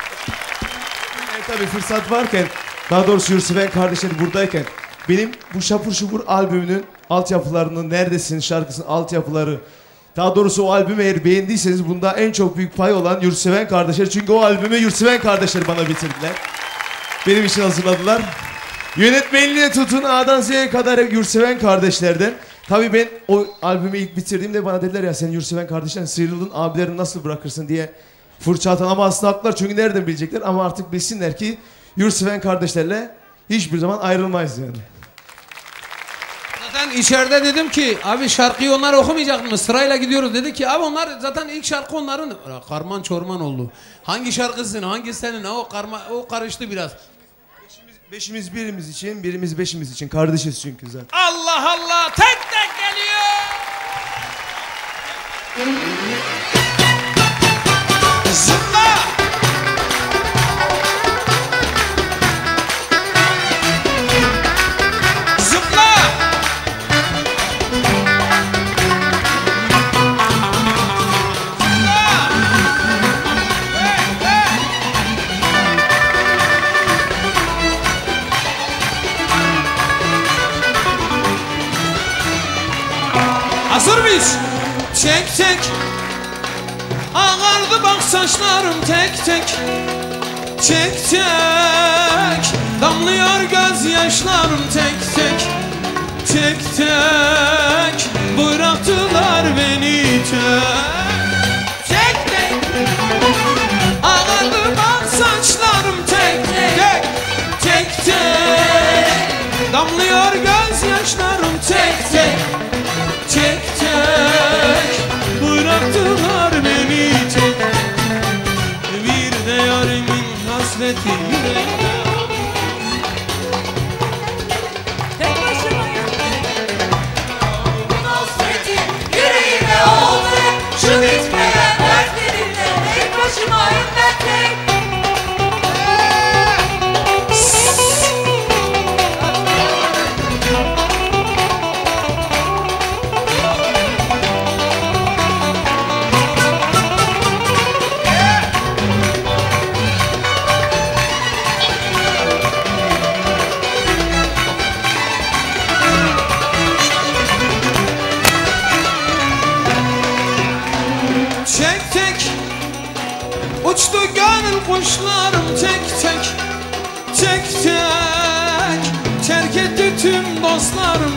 E tabi fırsat varken, daha doğrusu Yurtseven kardeşleri buradayken, benim bu Şapur Şupur albümünün altyapılarının Neredesin şarkısının altyapıları, daha doğrusu o albümü eğer beğendiyseniz bunda en çok büyük pay olan Yurtseven kardeşler. Çünkü o albümü Yurtseven kardeşler bana bitirdiler. Benim için hazırladılar. Yönetmenliğe tutun A'dan Z'ye kadar hep Yurtseven kardeşlerden. Tabii ben o albümü ilk bitirdiğimde bana dediler ya, sen Yurtseven kardeşten sıyrıldın, abilerini nasıl bırakırsın diye fırça atan, ama aslında haklılar, çünkü nereden bilecekler, ama artık bilsinler ki Yurtseven kardeşlerle hiçbir zaman ayrılmayız yani. Zaten içeride dedim ki abi şarkıyı onlar okumayacak mı? Sırayla gidiyoruz. Dedi ki abi onlar zaten ilk şarkı onların. Karman çorman oldu. Hangi şarkısın, hangi senin? O karma, o karıştı biraz. Beşimiz, beşimiz birimiz için, birimiz beşimiz için. Kardeşiz çünkü zaten. Allah Allah, tek tek geliyor. Zıpla. Zıpla. Hazır mıyız? Tek tek ağardı bak saçlarım, tek tek tek tek damlıyor gözyaşlarım, tek tek tek tek bıraktılar beni tek tek tek ağardı bak saçlarım, tek tek tek tek damlıyor gözyaşlarım, tek tek tek tek bıraktılar beni tek. Bir de yarimin hasreti yüreğimde. Tek başımayım. Hasretim yüreğime oldu. Şu bitmeyen dertlerimle tek başımayım ben tek.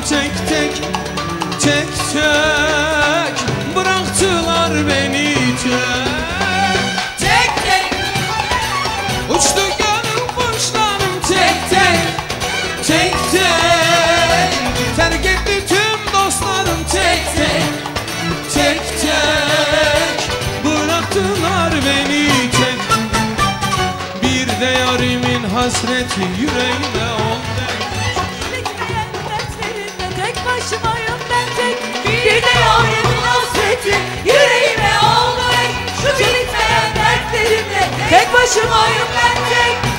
tek tek, tek tek bıraktılar beni tek. Tek tek, Uçtu gönül kuşlarım tek tek, tek tek terk etti tüm dostlarım tek tek, tek tek bıraktılar beni tek. Bir de yarimin hasreti yüreğime oldu. bitmeyen dertlerimle tek başımayım ben tek. Bir de yârimin hasreti yüreğime oldu ek. Şu bitmeyen dertlerimle tek başımayım ben tek.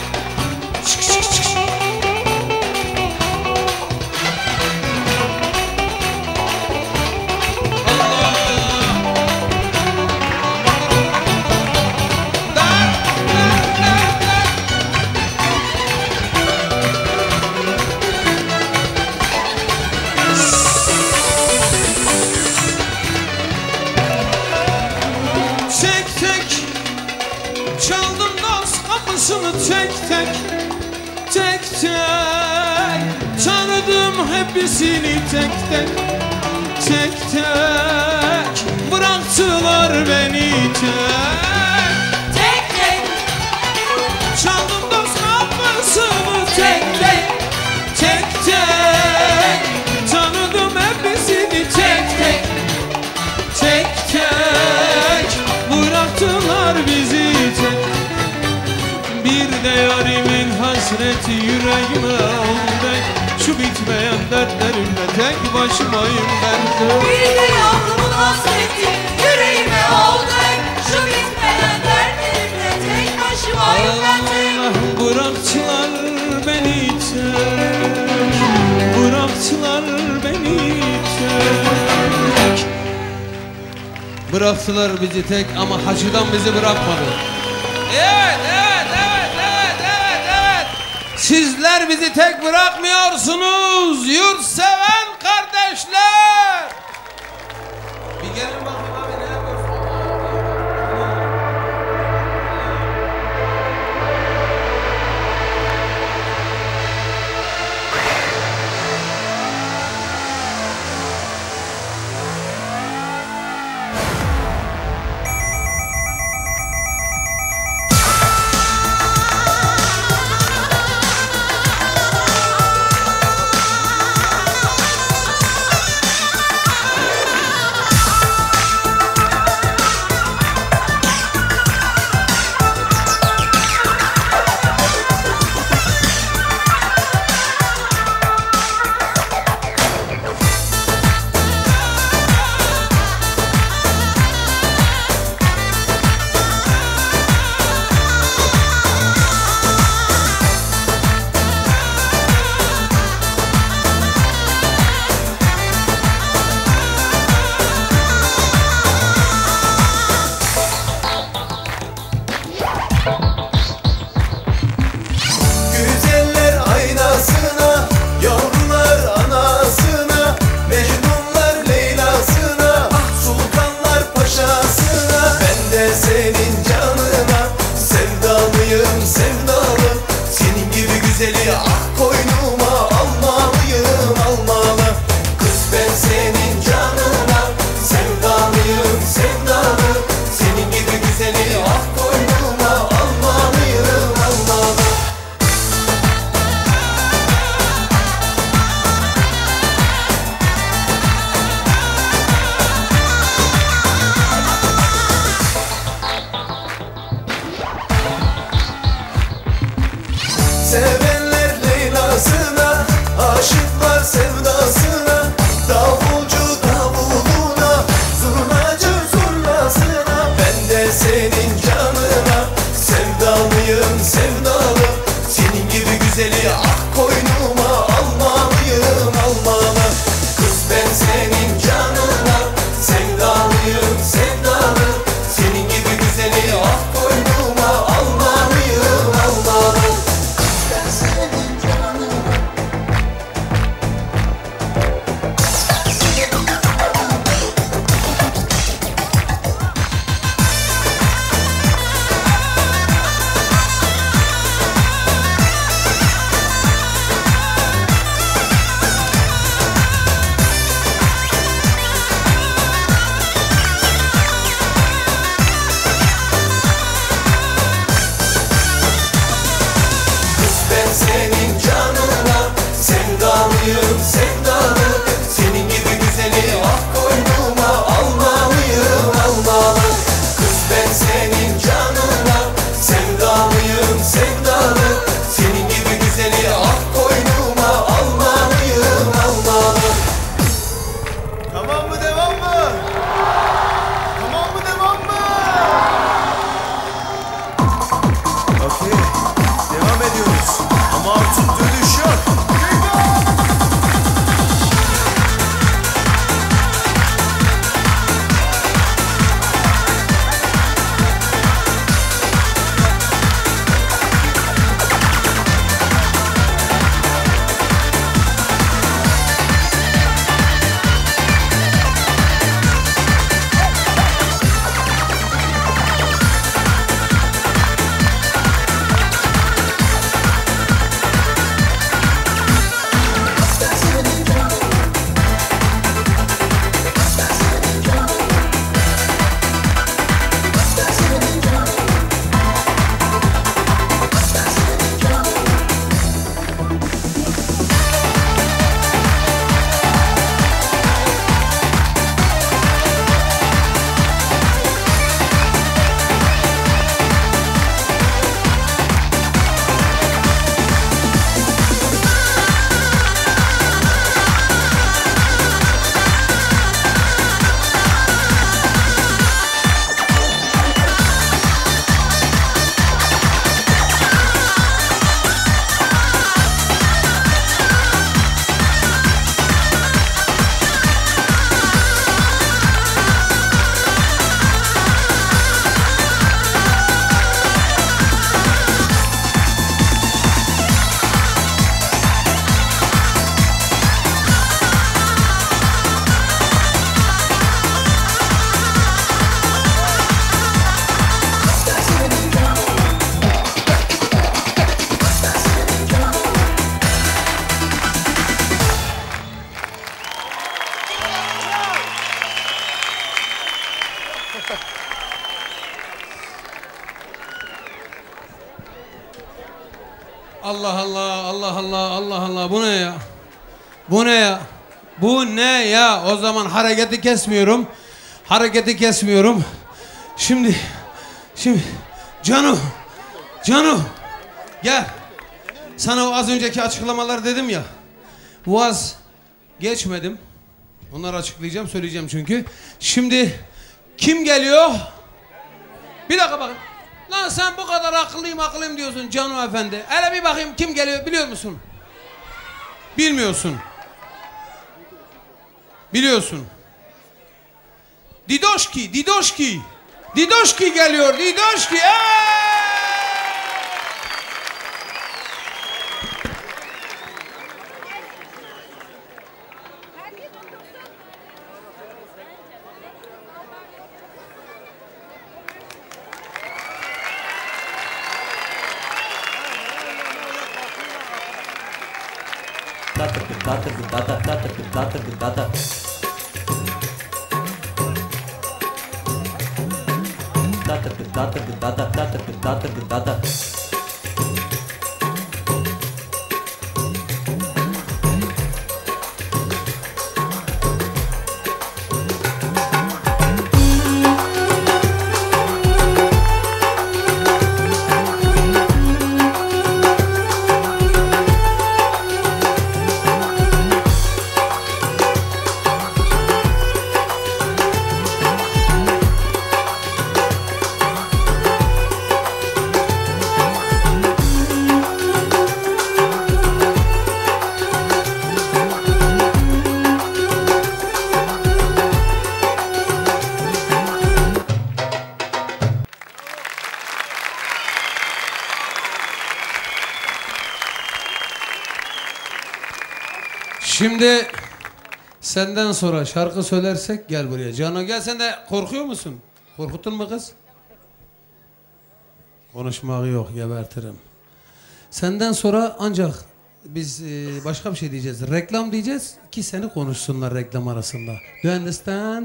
Tek tek çaldım dost kapısını tek tek, tek tek tanıdım hepsini tek tek, tek tek bıraktılar beni tek. Tek tek, Çaldım dost kapısını tek tek, tek tek tanıdım hepsini tek tek, tek tek bıraktılar bizi tek. Bir de yarimin hasreti yüreğime oldu. Şu bitmeyen dertlerimle tek başımayım ben de. bir de yavrumun hasreti yüreğime oldu ek. Şu bitmeyen dertlerimle tek başımayım ben tek. Allah bıraktılar beni tek, bıraktılar beni tek. Bıraktılar bizi tek ama hacıdan bizi bırakmadı. Evet, evet, evet, evet, evet, evet. Sizler bizi tek bırakmıyorsunuz yurtseven kardeşler. Bir gelin bakayım abi ne yapıyorsun? Güzeller aynasına, yavrular anasına, Mecnunlar Leyla'sına, ah sultanlar paşasına. Ben de senin canına sevdalıyım sevdalı. Senin gibi güzeli ah koynuma almalıyım almalı. Kız ben senin canına sevdalıyım sevdalı. Senin gibi güzeli ah koynuma almalıyım almalı. Sevenler Leyla'sına, aşıklar sevdasına, davulcu davuluna, zurnacı zurnasına. Ben de senin canına sevdalıyım sevdalı. Senin gibi güzeli ah koynuma almalıyım almalı. Kız ben senin canına sevdalıyım sevdalı. Senin gibi güzeli ah koynuma almalıyım almalı. Ben senin canına Allah Allah, Allah Allah, Allah Allah. Bu ne ya? Bu ne ya? Bu ne ya? O zaman hareketi kesmiyorum. Hareketi kesmiyorum. Şimdi, şimdi Canu, Canu gel. Sana o az önceki açıklamalar dedim ya. Vaz geçmedim. Onları açıklayacağım, söyleyeceğim çünkü. Şimdi kim geliyor? Bir dakika bakın. Lan sen bu kadar akıllıyım akıllıyım diyorsun Canu Efendi. Hele bir bakayım kim geliyor biliyor musun? Bilmiyorsun. Biliyorsun. Didoşki, Didoşki. Didoşki geliyor, Didoşki. Eee! Şimdi senden sonra şarkı söylersek gel buraya. Cano gel, sen de korkuyor musun? Korkuttun mu kız? Konuşmak yok, gebertirim. Senden sonra ancak biz e, başka bir şey diyeceğiz. Reklam diyeceğiz ki seni konuşsunlar reklam arasında. You understand?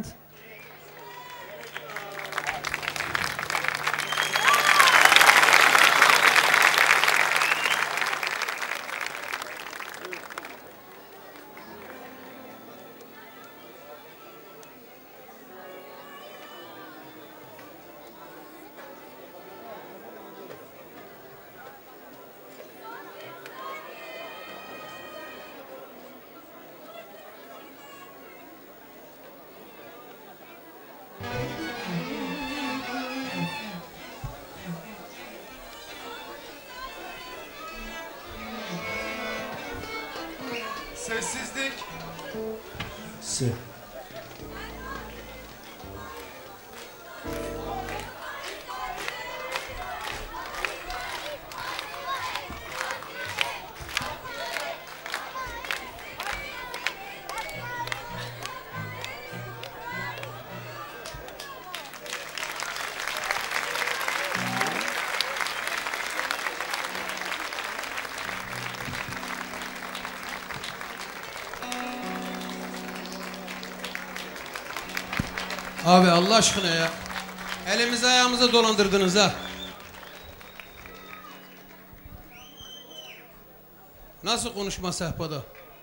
Sessizlik. Se. Abi Allah aşkına ya. Elimizi ayağımıza dolandırdınız ha. Nasıl konuşma sehpada?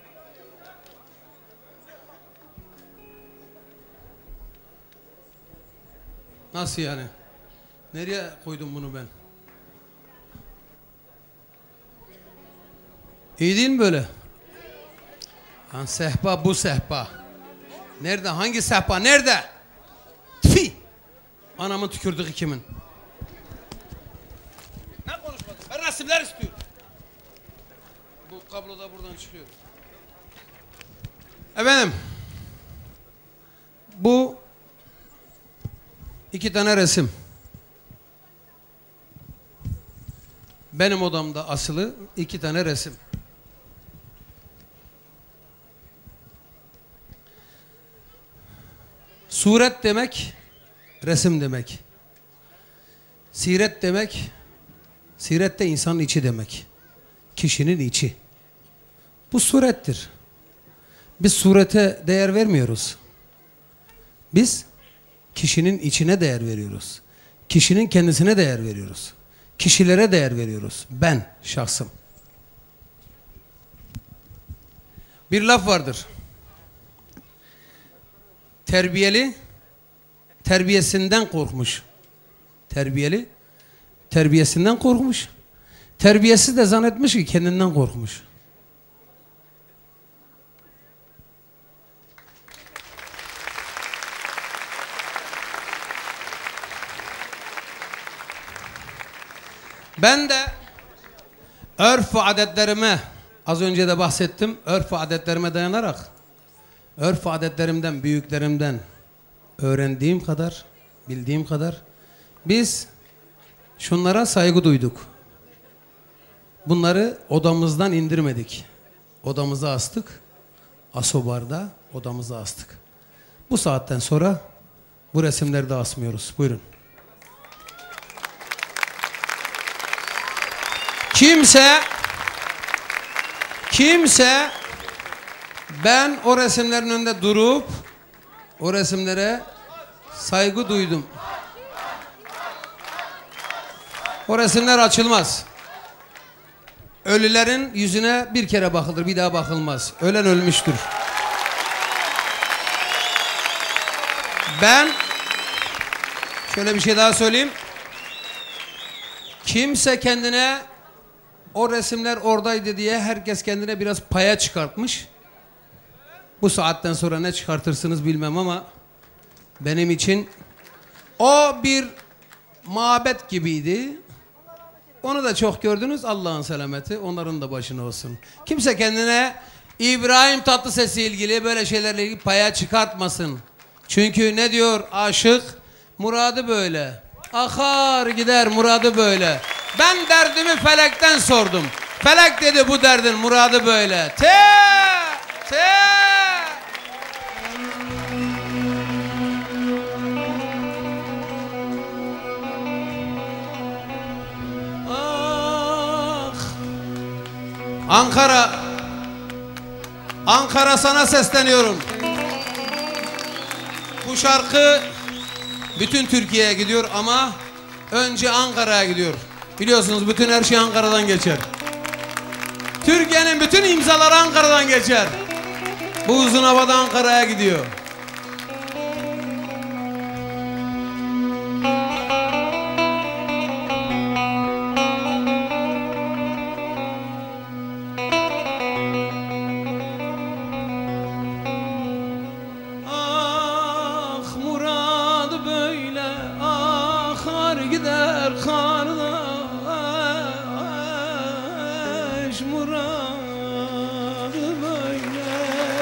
Nasıl yani? Nereye koydum bunu ben? İyi değil mi böyle? Ha, sehpa bu sehpa. Nerede? Hangi sehpa? Nerede? Tfi! Anamın tükürdüğü kimin? Ne konuşmadın? Ben resimler istiyorum. Bu kablo da buradan çıkıyor. Efendim. Bu iki tane resim. Benim odamda asılı iki tane resim. Suret demek, resim demek. Siret demek, siret de insanın içi demek. Kişinin içi. Bu surettir. Biz surete değer vermiyoruz. Biz kişinin içine değer veriyoruz. Kişinin kendisine değer veriyoruz. Kişilere değer veriyoruz. Ben şahsım. Bir laf vardır. Terbiyeli terbiyesinden korkmuş. Terbiyeli terbiyesinden korkmuş. Terbiyesiz de zannetmiş ki kendinden korkmuş. Ben de örf ve adetlerime, az önce de bahsettim, örf ve adetlerime dayanarak, örf ve adetlerimden, büyüklerimden öğrendiğim kadar, bildiğim kadar, biz şunlara saygı duyduk. Bunları odamızdan indirmedik. Odamıza astık. Asobar'da odamıza astık. Bu saatten sonra bu resimleri de asmıyoruz. Buyurun. Kimse kimse ben o resimlerin önünde durup o resimlere saygı duydum. O resimler açılmaz. Ölülerin yüzüne bir kere bakılır, bir daha bakılmaz. Ölen ölmüştür. Ben şöyle bir şey daha söyleyeyim. Kimse kendine o resimler oradaydı diye herkes kendine biraz paya çıkartmış. Bu saatten sonra ne çıkartırsınız bilmem ama benim için o bir mabet gibiydi. Onu da çok gördünüz. Allah'ın selameti onların da başına olsun. Kimse kendine İbrahim Tatlıses'le ilgili böyle şeylerle ilgili paya çıkartmasın. Çünkü ne diyor aşık? Muradı böyle. Akar gider muradı böyle. Ben derdimi felekten sordum. Felek dedi bu derdin muradı böyle. Te te. Ah. Ankara. Ankara sana sesleniyorum. Bu şarkı bütün Türkiye'ye gidiyor ama önce Ankara'ya gidiyor. Biliyorsunuz bütün her şey Ankara'dan geçer. Türkiye'nin bütün imzaları Ankara'dan geçer. Bu uzun havada Ankara'ya gidiyor. Ah muradı böyle akar gider kardeş muradı böyle.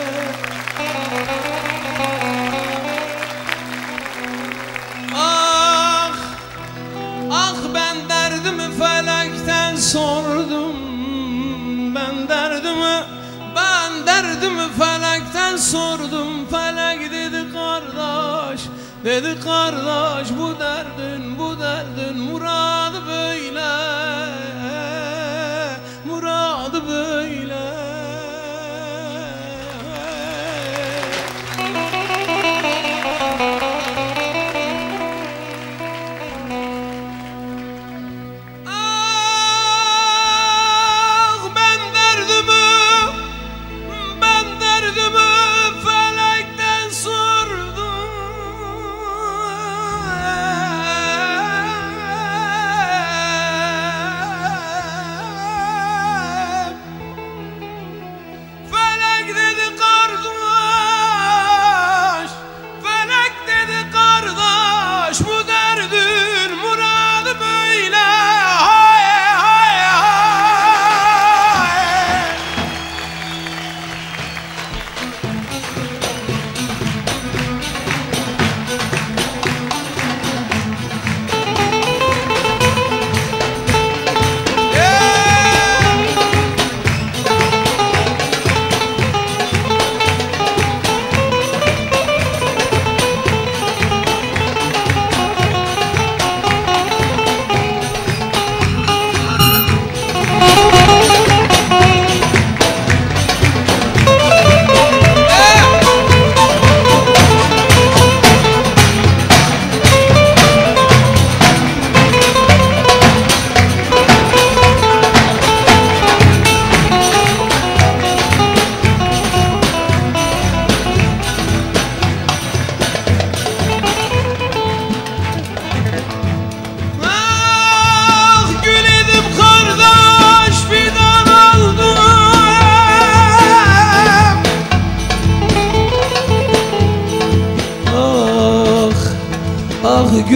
Ah ah ben derdimi felekten sordum. Ben derdimi ben derdimi felekten sordum. Felek dedi kardeş, dedi kardeş bu derdin bu derdin muradı böyle, muradı böyle. Ah ben derdimi ben derdimi felekten sordum.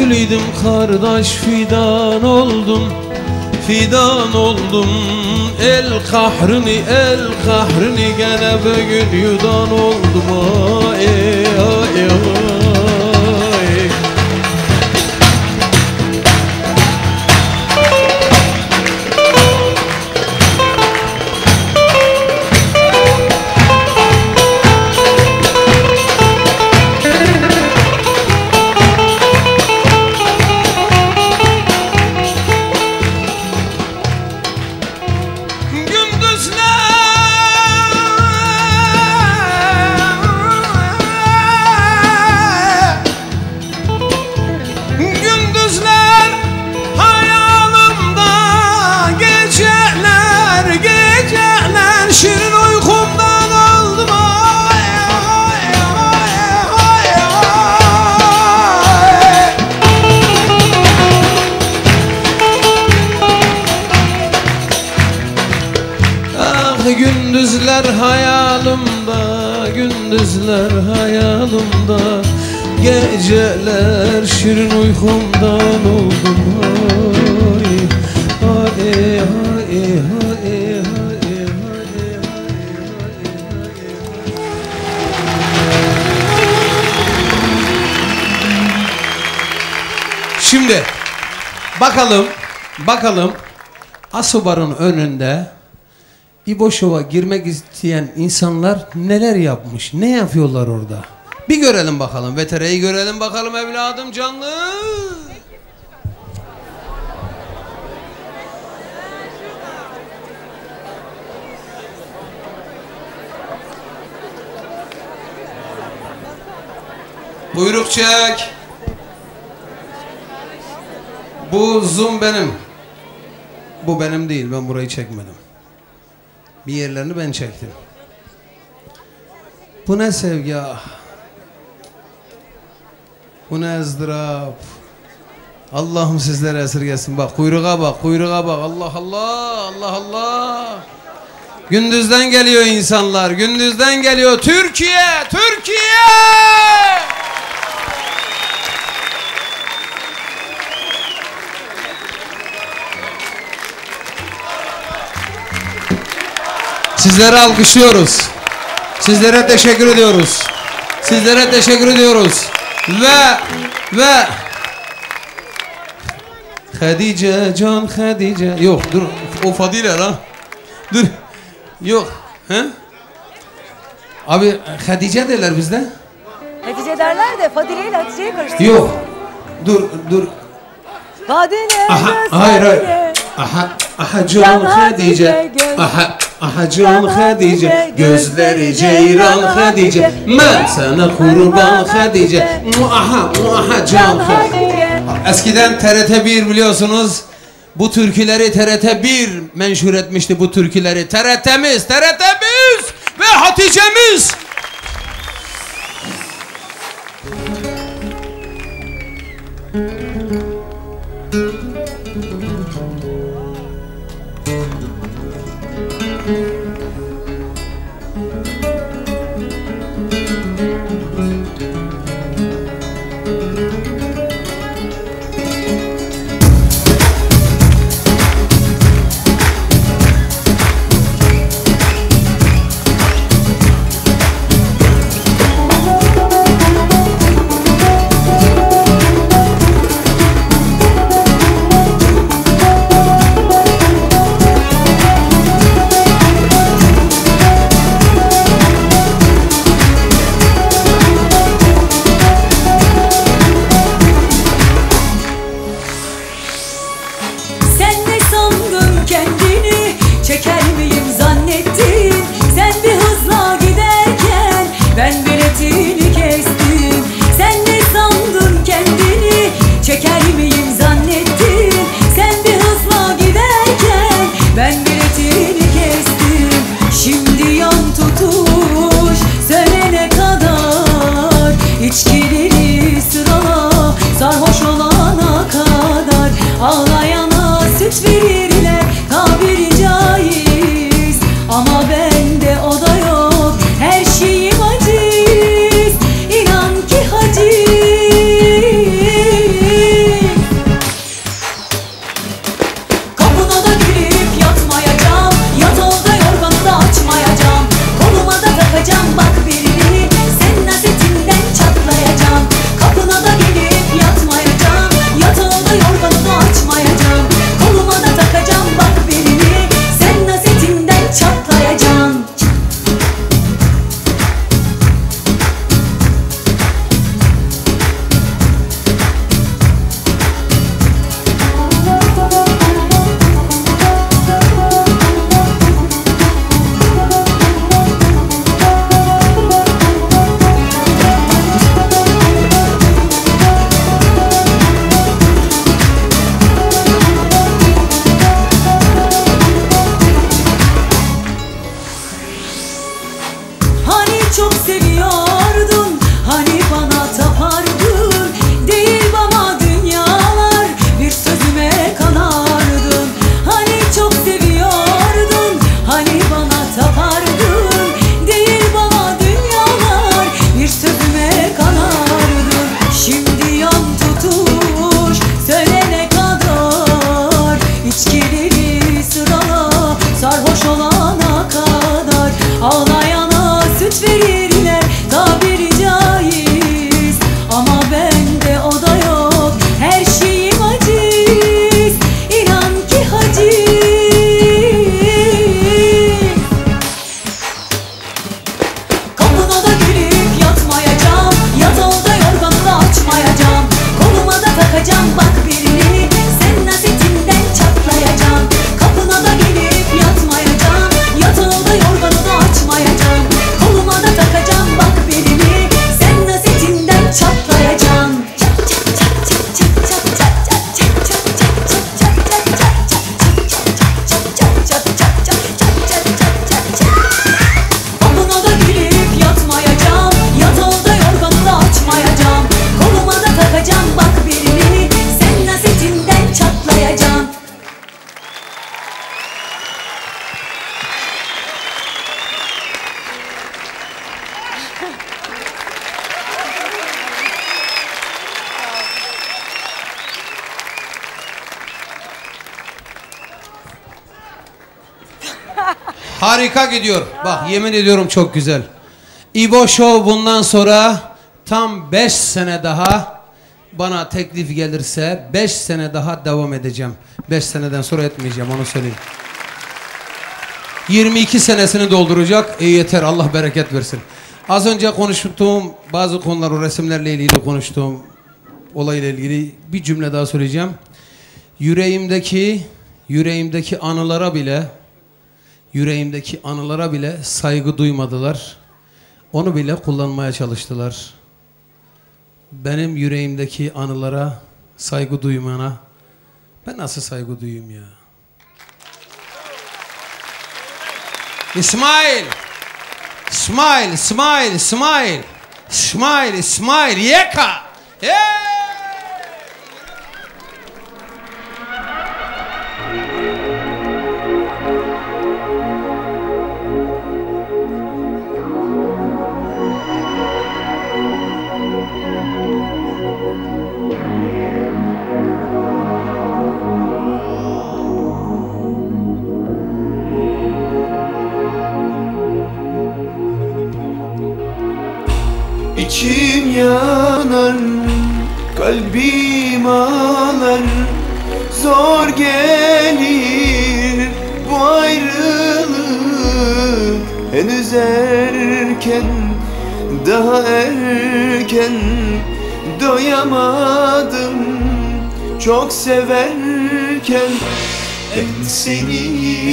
gülüydüm kardeş fidan oldum, fidan oldum. El kahrını, el kahrını gene bugün yudan oldum. Ay, ay, ay. Gündüzler hayalimda, gündüzler hayalimda, geceler şirin uykumdan oldum. Ay, ay, ay, ay, ay, Şimdi bakalım, bakalım Asubar'ın önünde İbo Show'a girmek isteyen insanlar neler yapmış, ne yapıyorlar orada? Bir görelim bakalım, V T R'yi görelim bakalım evladım canlı. Buyruk çek. Bu zoom benim. Bu benim değil, ben burayı çekmedim. Bir yerlerini ben çektim. Bu ne sevgi ah. Bu ne ızdırap. Allah'ım sizlere esirgesin. Bak kuyruğa bak, kuyruğa bak. Allah Allah, Allah Allah. Gündüzden geliyor insanlar, gündüzden geliyor. Türkiye, Türkiye. Sizlere alkışlıyoruz. Sizlere teşekkür ediyoruz. Sizlere teşekkür ediyoruz. Ve ve Hadice, Can Hadice. Yok dur, o Fadile lan. Dur. Yok. He? Abi Hadice derler bizde. Hatice derler de Fadile ile Hatice'yi karıştırıyor. Yok. Dur, dur. Fadile Aha, hayır hayır. Aha, aha Can Hadice. Aha, aha Can Hadice. Gözleri ceyran Hadice. Ben sana kurban Hadice. Aha, aha Can Hadice. Eskiden T R T bir biliyorsunuz. Bu türküleri T R T bir menşur etmişti bu türküleri. T R T'miz, T R T'miz ve Hatice'miz. Harika gidiyor. Bak yemin ediyorum çok güzel. İbo Show bundan sonra tam beş sene daha bana teklif gelirse beş sene daha devam edeceğim. beş seneden sonra etmeyeceğim, onu söyleyeyim. yirmi iki senesini dolduracak. E yeter, Allah bereket versin. Az önce konuştuğum bazı konular, o resimlerle ilgili konuştuğum olayla ilgili bir cümle daha söyleyeceğim. Yüreğimdeki yüreğimdeki anılara bile yüreğimdeki anılara bile saygı duymadılar. Onu bile kullanmaya çalıştılar. Benim yüreğimdeki anılara saygı duymana ben nasıl saygı duyayım ya? İsmail! İsmail, İsmail, İsmail! İsmail, İsmail, Yeka! Hey! İçim yanar, kalbim ağlar. Zor gelir bu ayrılık. Henüz erken, daha erken. Doyamadım çok severken. Ben seni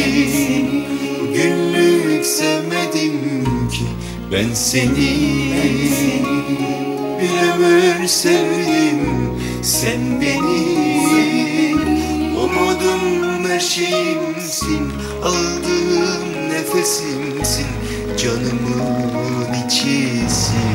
günlük sevmedim ki. Ben seni bir ömür sevdim. Sen benim umudum, her şeyimsin. Aldığım nefesimsin, canımın içisin.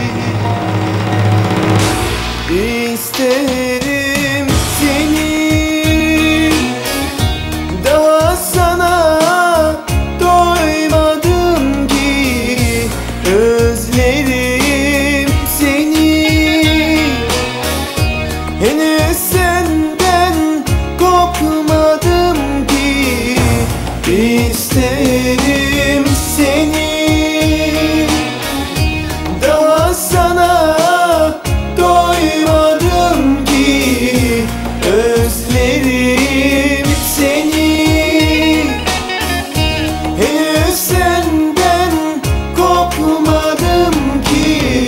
İsterim seni, daha sana doymadım ki. Özlerim seni, henüz senden kopmadım ki. İsterim seni, daha sana doymadım ki. Özlerim seni, henüz senden kopmadım ki.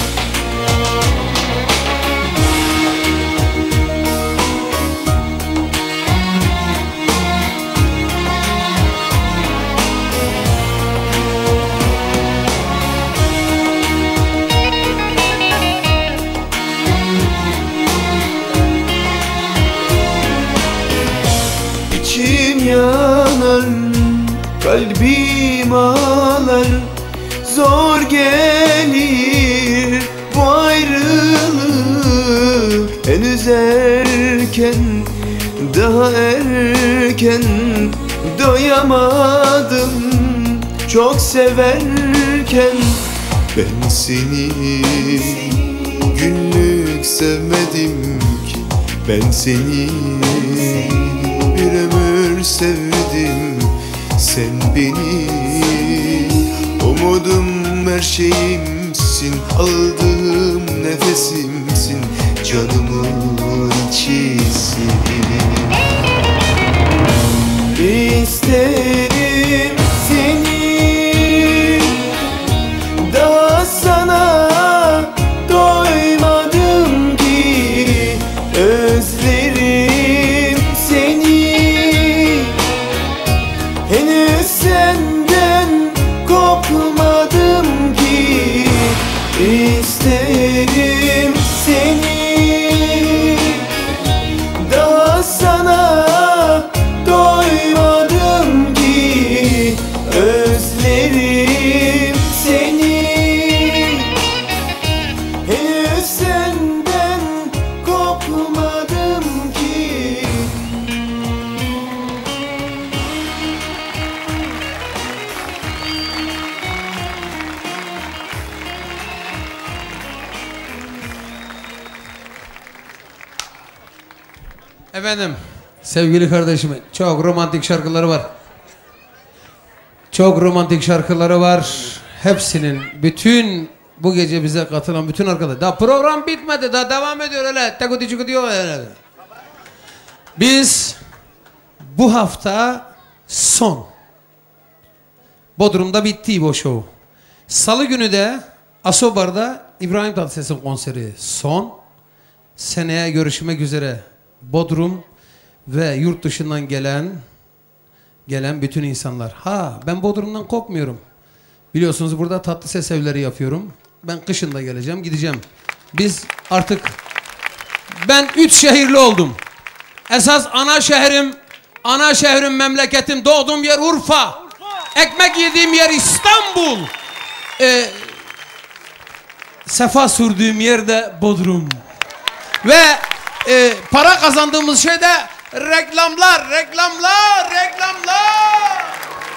İçim yanar, kalbim ağlar. Zor gelir bu ayrılık. Henüz erken, daha erken. Doyamadım çok severken. Ben seni günlük sevmedim ki. Ben seni bir ömür sevdim. Sen benim umudum, her şeyimsin. Aldığım nefesimsin, canımın içisin. İsterim seni, daha sana doymadım ki. Özlerim seni, henüz senden kopmadım ki. İsterim seni, daha sana doymadım ki. Özlerim seni, henüz senden kopmadım ki. Efendim, sevgili kardeşimin çok romantik şarkıları var. Çok romantik şarkıları var. Hepsinin, bütün bu gece bize katılan bütün arkadaşlar. Daha program bitmedi, daha devam ediyor öyle. Tekudi çuku diyor öyle. Biz bu hafta son. Bodrum'da bitti bu show. Salı günü de Asobar'da İbrahim Tatlıses'in konseri son. Seneye görüşmek üzere. Bodrum ve yurt dışından gelen gelen bütün insanlar. Ha, ben Bodrum'dan kopmuyorum. Biliyorsunuz burada Tatlıses evleri yapıyorum. Ben kışın da geleceğim, gideceğim. Biz artık ben üç şehirli oldum. Esas ana şehrim, ana şehrim, memleketim, doğduğum yer Urfa. Ekmek yediğim yer İstanbul. Ee, sefa sürdüğüm yer de Bodrum. Ve e, para kazandığımız şey de reklamlar, reklamlar, reklamlar.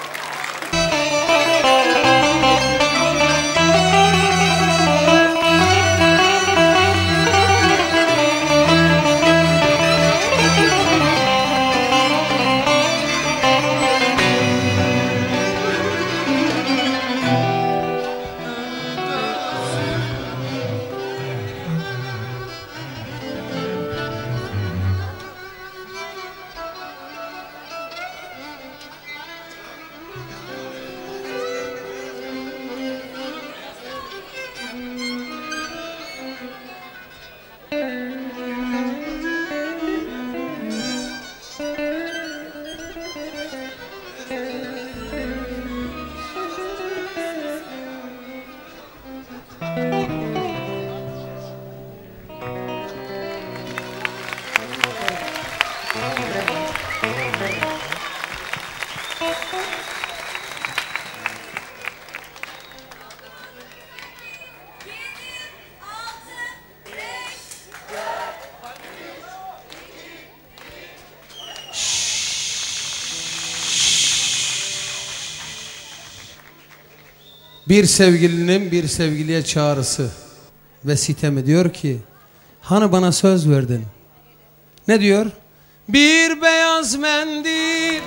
Bir sevgilinin bir sevgiliye çağrısı ve sitemi diyor ki, hani bana söz verdin. Ne diyor? Bir beyaz mendil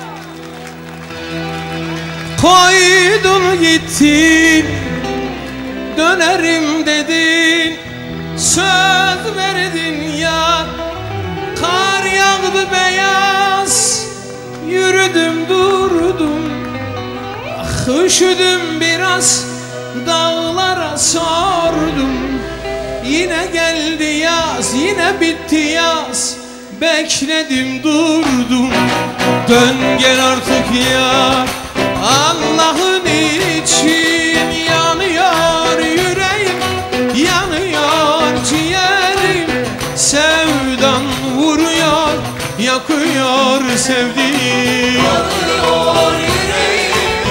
koydun gittin, dönerim dedin, söz verdin ya. Kar yağdı beyaz, yürüdüm durdum. Üşüdüm biraz, dağlara sordum. Yine geldi yaz, yine bitti yaz. Bekledim durdum. Dön gel artık ya, Allah'ın için. Yanıyor yüreğim, yanıyor ciğerim. Sevdan vuruyor, yakıyor sevdiğim. Yanıyor yüreğim,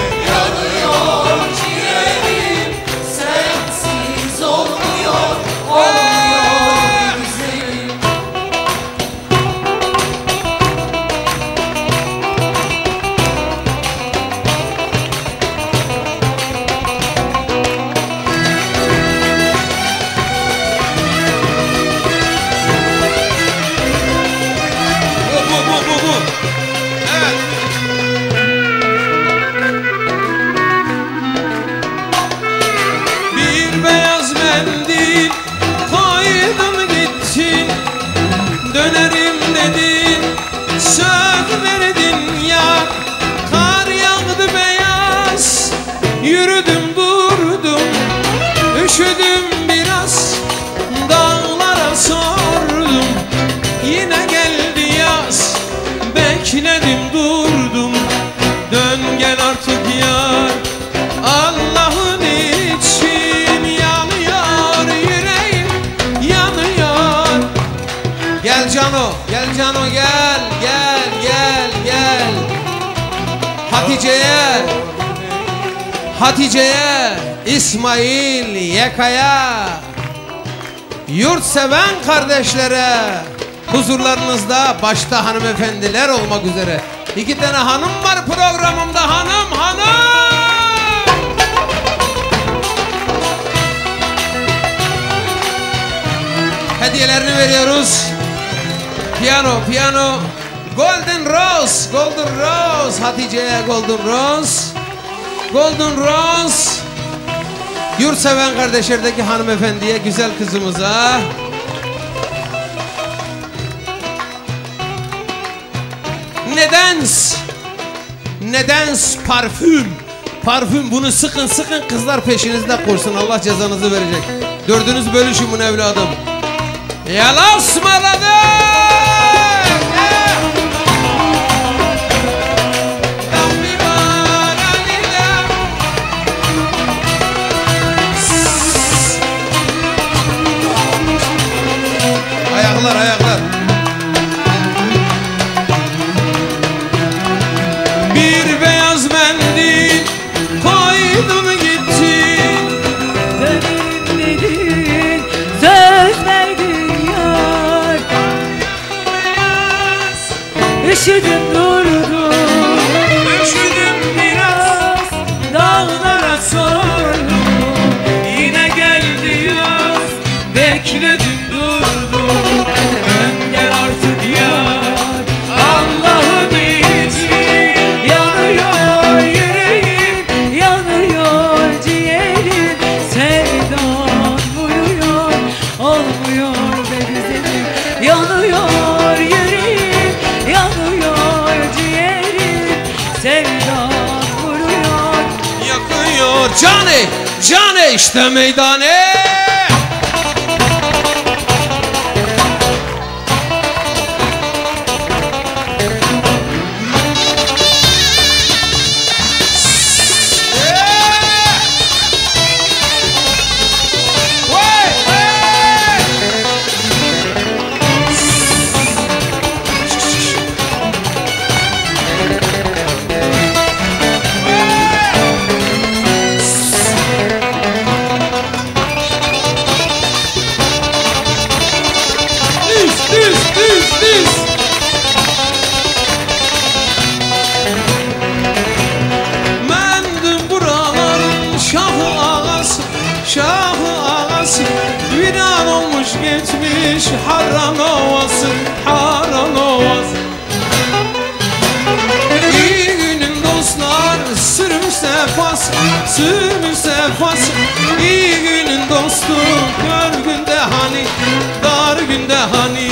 yürüdüm durdum, üşüdüm biraz, dağlara sordum. Yine geldi yaz, bekledim durdum. Dön gel artık yar, Allah'ın için. Yanıyor yüreğim, yanıyor. Gel Cano, gel Cano, gel, gel, gel, gel. Hatice'ye, Hatice'ye, İsmail, Yeka'ya, yurtseven kardeşlere, huzurlarınızda başta hanımefendiler olmak üzere. İki tane hanım var programımda, hanım, hanım. Hediyelerini veriyoruz. Piyano, piyano. Golden Rose, Golden Rose. Hatice'ye Golden Rose. Golden Rose Yurtseven kardeşlerdeki hanımefendiye, güzel kızımıza. Nedens Nedens parfüm. Parfüm, bunu sıkın sıkın, kızlar peşinizde kursun, Allah cezanızı verecek. Dördünüz bölüşün bunu evladım. Yalasmaladı. Ayaklar ayaklar. Bir beyaz mendil koydum gitti. Dönün dedin, söz verdin yar. Üşüdüm durdum, üşüdüm biraz, dağlara sordum. Yine geldi yaz, bekledim durdum. Gönder artık yar, Allah'ım için. Yanıyor yüreğim, yanıyor ciğerim. Sevdan vuruyor, olmuyor be güzelim. Yanıyor yüreğim, yanıyor ciğerim. Sevdan vuruyor. Yakıyor cane, cane işte meydane. Mendim buraların şahı ağası, şahı ağası. Viran olmuş geçmiş Harran Ovası, Harran Ovası. İyi günün dostlar, sürmüş sefası, sürmüş sefası. İyi günün dostu, kör günde hani, dar günde hani.